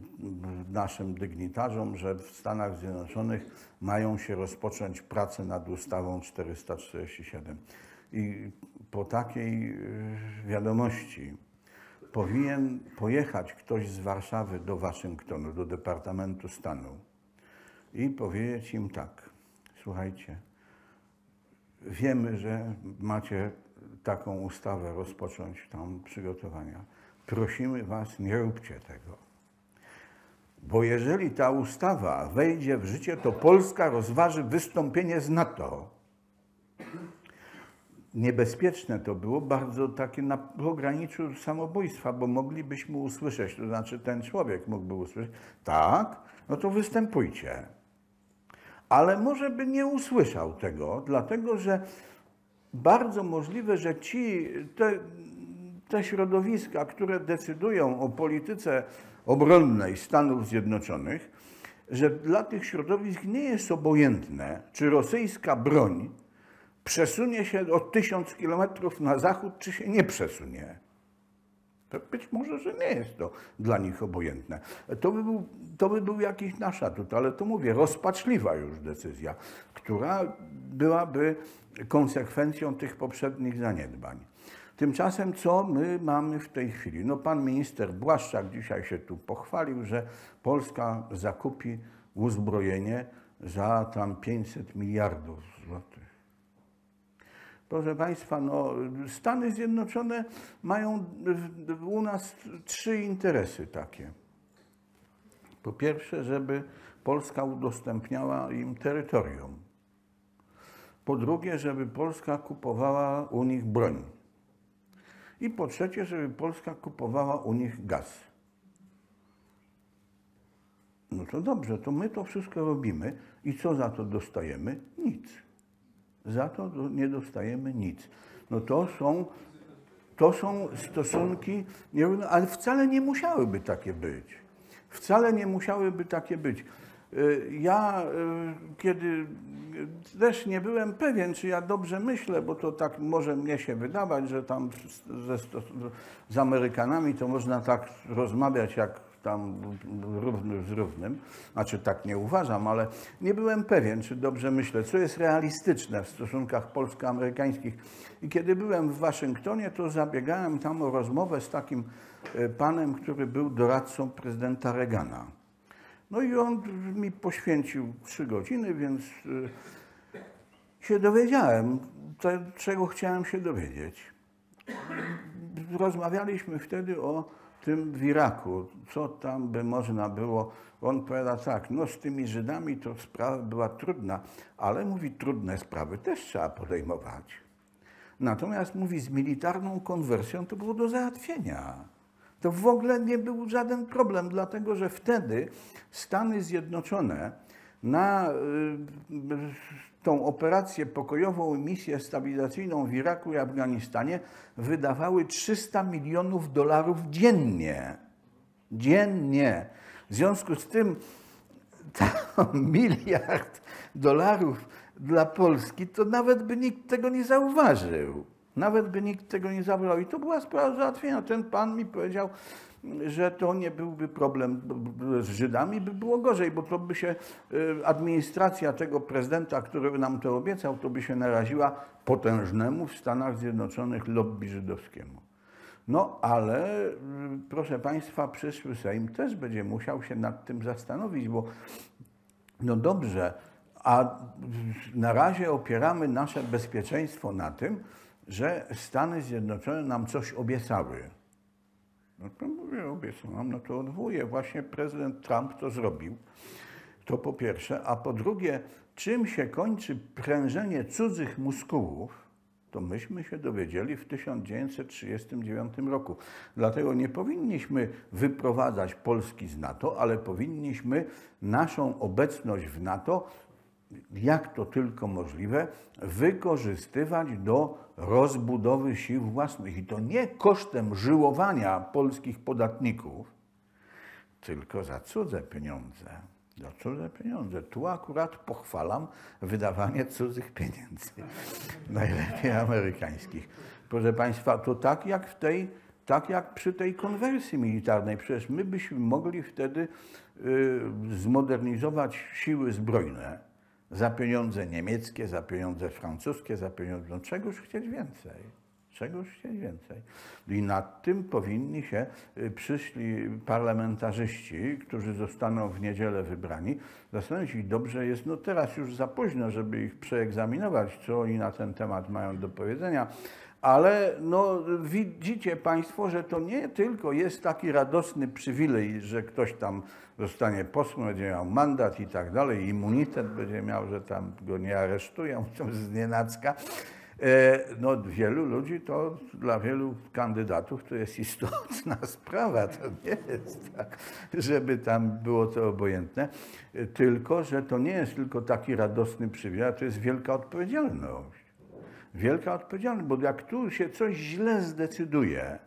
naszym dygnitarzom, że w Stanach Zjednoczonych mają się rozpocząć prace nad ustawą czterysta czterdzieści siedem. I po takiej wiadomości powinien pojechać ktoś z Warszawy do Waszyngtonu, do Departamentu Stanu i powiedzieć im tak: słuchajcie, wiemy, że macie taką ustawę rozpocząć tam przygotowania. Prosimy was, nie róbcie tego. Bo jeżeli ta ustawa wejdzie w życie, to Polska rozważy wystąpienie z NATO. Niebezpieczne to było, bardzo takie na pograniczu samobójstwa, bo moglibyśmy usłyszeć, to znaczy ten człowiek mógłby usłyszeć, tak, no to występujcie. Ale może by nie usłyszał tego, dlatego że bardzo możliwe, że ci, te, te środowiska, które decydują o polityce obronnej Stanów Zjednoczonych, że dla tych środowisk nie jest obojętne, czy rosyjska broń przesunie się o tysiąc kilometrów na zachód, czy się nie przesunie. To być może, że nie jest to dla nich obojętne. To by był, to by był jakiś nasz atut, ale to mówię, rozpaczliwa już decyzja, która byłaby konsekwencją tych poprzednich zaniedbań. Tymczasem co my mamy w tej chwili? No pan minister Błaszczak dzisiaj się tu pochwalił, że Polska zakupi uzbrojenie za tam pięćset miliardów złotych. Proszę Państwa, no, Stany Zjednoczone mają u nas trzy interesy takie. Po pierwsze, żeby Polska udostępniała im terytorium. Po drugie, żeby Polska kupowała u nich broń. I po trzecie, żeby Polska kupowała u nich gaz. No to dobrze, to my to wszystko robimy i co za to dostajemy? Nic. Za to nie dostajemy nic. No to są, to są stosunki, ale wcale nie musiałyby takie być. Wcale nie musiałyby takie być. Ja, kiedy też nie byłem pewien, czy ja dobrze myślę, bo to tak może mnie się wydawać, że tam z, z, z Amerykanami to można tak rozmawiać jak tam równy z równym, znaczy tak nie uważam, ale nie byłem pewien, czy dobrze myślę, co jest realistyczne w stosunkach polsko-amerykańskich. I kiedy byłem w Waszyngtonie, to zabiegałem tam o rozmowę z takim panem, który był doradcą prezydenta Reagana. No i on mi poświęcił trzy godziny, więc się dowiedziałem, to, czego chciałem się dowiedzieć. Rozmawialiśmy wtedy o tym w Iraku, co tam by można było. On powiada tak, no z tymi Żydami to sprawa była trudna, ale mówi, trudne sprawy też trzeba podejmować. Natomiast mówi, z militarną konwersją to było do załatwienia. To w ogóle nie był żaden problem, dlatego że wtedy Stany Zjednoczone na y, tą operację pokojową, misję stabilizacyjną w Iraku i Afganistanie wydawały trzysta milionów dolarów dziennie. Dziennie. W związku z tym miliard dolarów dla Polski, to nawet by nikt tego nie zauważył. Nawet by nikt tego nie zauważył. I to była sprawa załatwienia. Ten pan mi powiedział, że to nie byłby problem z Żydami, by było gorzej, bo to by się administracja tego prezydenta, który nam to obiecał, to by się naraziła potężnemu w Stanach Zjednoczonych lobby żydowskiemu. No ale proszę Państwa, przyszły Sejm też będzie musiał się nad tym zastanowić, bo no dobrze, a na razie opieramy nasze bezpieczeństwo na tym, że Stany Zjednoczone nam coś obiecały. No to mówię, obiecałam, no to odwołuję. Właśnie prezydent Trump to zrobił. To po pierwsze. A po drugie, czym się kończy prężenie cudzych muskułów, to myśmy się dowiedzieli w tysiąc dziewięćset trzydziestym dziewiątym roku. Dlatego nie powinniśmy wyprowadzać Polski z NATO, ale powinniśmy naszą obecność w NATO, jak to tylko możliwe, wykorzystywać do rozbudowy sił własnych. I to nie kosztem żyłowania polskich podatników, tylko za cudze pieniądze. Za cudze pieniądze. Tu akurat pochwalam wydawanie cudzych pieniędzy. Najlepiej amerykańskich. Proszę Państwa, to tak jak w tej, tak jak przy tej konwersji militarnej. Przecież my byśmy mogli wtedy y, zmodernizować siły zbrojne za pieniądze niemieckie, za pieniądze francuskie, za pieniądze... No czegoż chcieć więcej? Czegoż chcieć więcej? I nad tym powinni się przyszli parlamentarzyści, którzy zostaną w niedzielę wybrani, zastanowić. I dobrze jest, no teraz już za późno, żeby ich przeegzaminować, co oni na ten temat mają do powiedzenia, ale no, widzicie Państwo, że to nie tylko jest taki radosny przywilej, że ktoś tam zostanie posłem, będzie miał mandat i tak dalej, immunitet będzie miał, że tam go nie aresztują z nienacka. No, wielu ludzi to, dla wielu kandydatów to jest istotna sprawa. To nie jest tak, żeby tam było to obojętne, tylko że to nie jest tylko taki radosny przywilej, to jest wielka odpowiedzialność. Wielka odpowiedzialność, bo jak tu się coś źle zdecyduje,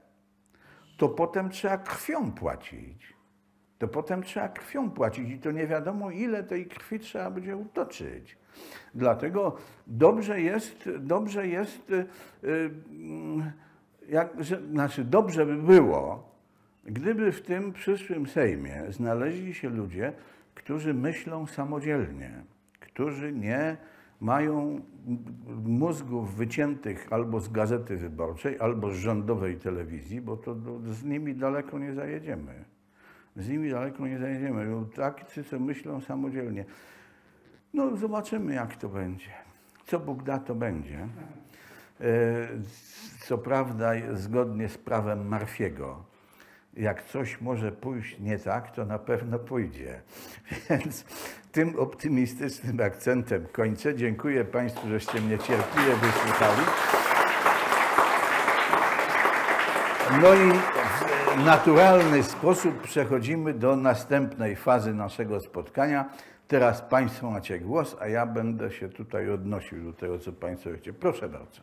to potem trzeba krwią płacić. To potem trzeba krwią płacić i to nie wiadomo, ile tej krwi trzeba będzie utoczyć. Dlatego dobrze jest, dobrze jest, jak, że, znaczy dobrze by było, gdyby w tym przyszłym Sejmie znaleźli się ludzie, którzy myślą samodzielnie, którzy nie mają mózgów wyciętych albo z Gazety Wyborczej, albo z rządowej telewizji, bo to z nimi daleko nie zajedziemy. Z nimi daleko nie zajedziemy. Tacy, co myślą samodzielnie. No zobaczymy, jak to będzie. Co Bóg da, to będzie. Co prawda, zgodnie z prawem Murphy'ego. jak coś może pójść nie tak, to na pewno pójdzie. Więc tym optymistycznym akcentem kończę. Dziękuję Państwu, żeście mnie cierpliwie wysłuchali. No i w naturalny sposób przechodzimy do następnej fazy naszego spotkania. Teraz Państwo macie głos, a ja będę się tutaj odnosił do tego, co Państwo chcecie. Proszę bardzo.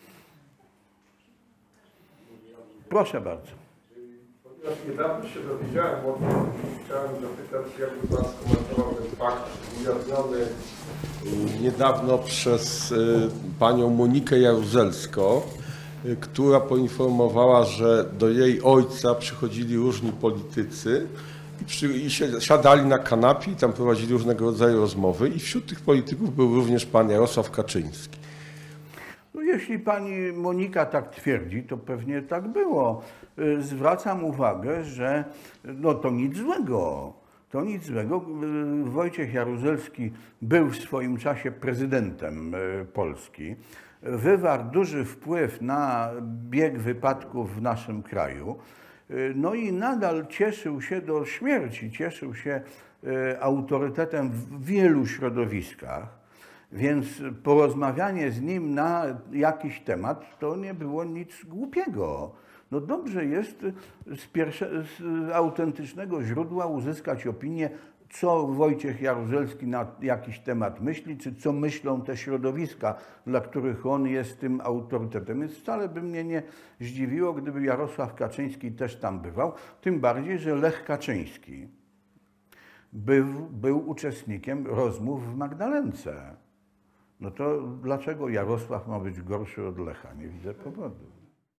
Proszę bardzo. Ponieważ niedawno się dowiedziałem o tym, chciałem zapytać, jakby Pan skomentował ten fakt ujawniony niedawno przez panią Monikę Jaruzelską, która poinformowała, że do jej ojca przychodzili różni politycy i, przy, i siadali na kanapie i tam prowadzili różnego rodzaju rozmowy i wśród tych polityków był również pan Jarosław Kaczyński. No, jeśli pani Monika tak twierdzi, to pewnie tak było. Zwracam uwagę, że no to nic złego. To nic złego. Wojciech Jaruzelski był w swoim czasie prezydentem Polski. Wywarł duży wpływ na bieg wypadków w naszym kraju. No i nadal cieszył się do śmierci, cieszył się autorytetem w wielu środowiskach. Więc porozmawianie z nim na jakiś temat to nie było nic głupiego. No dobrze jest z, pierwsze, z autentycznego źródła uzyskać opinię, co Wojciech Jaruzelski na jakiś temat myśli, czy co myślą te środowiska, dla których on jest tym autorytetem. Więc wcale by mnie nie zdziwiło, gdyby Jarosław Kaczyński też tam bywał, tym bardziej, że Lech Kaczyński był, był uczestnikiem rozmów w Magdalence. No to dlaczego Jarosław ma być gorszy od Lecha? Nie widzę powodu.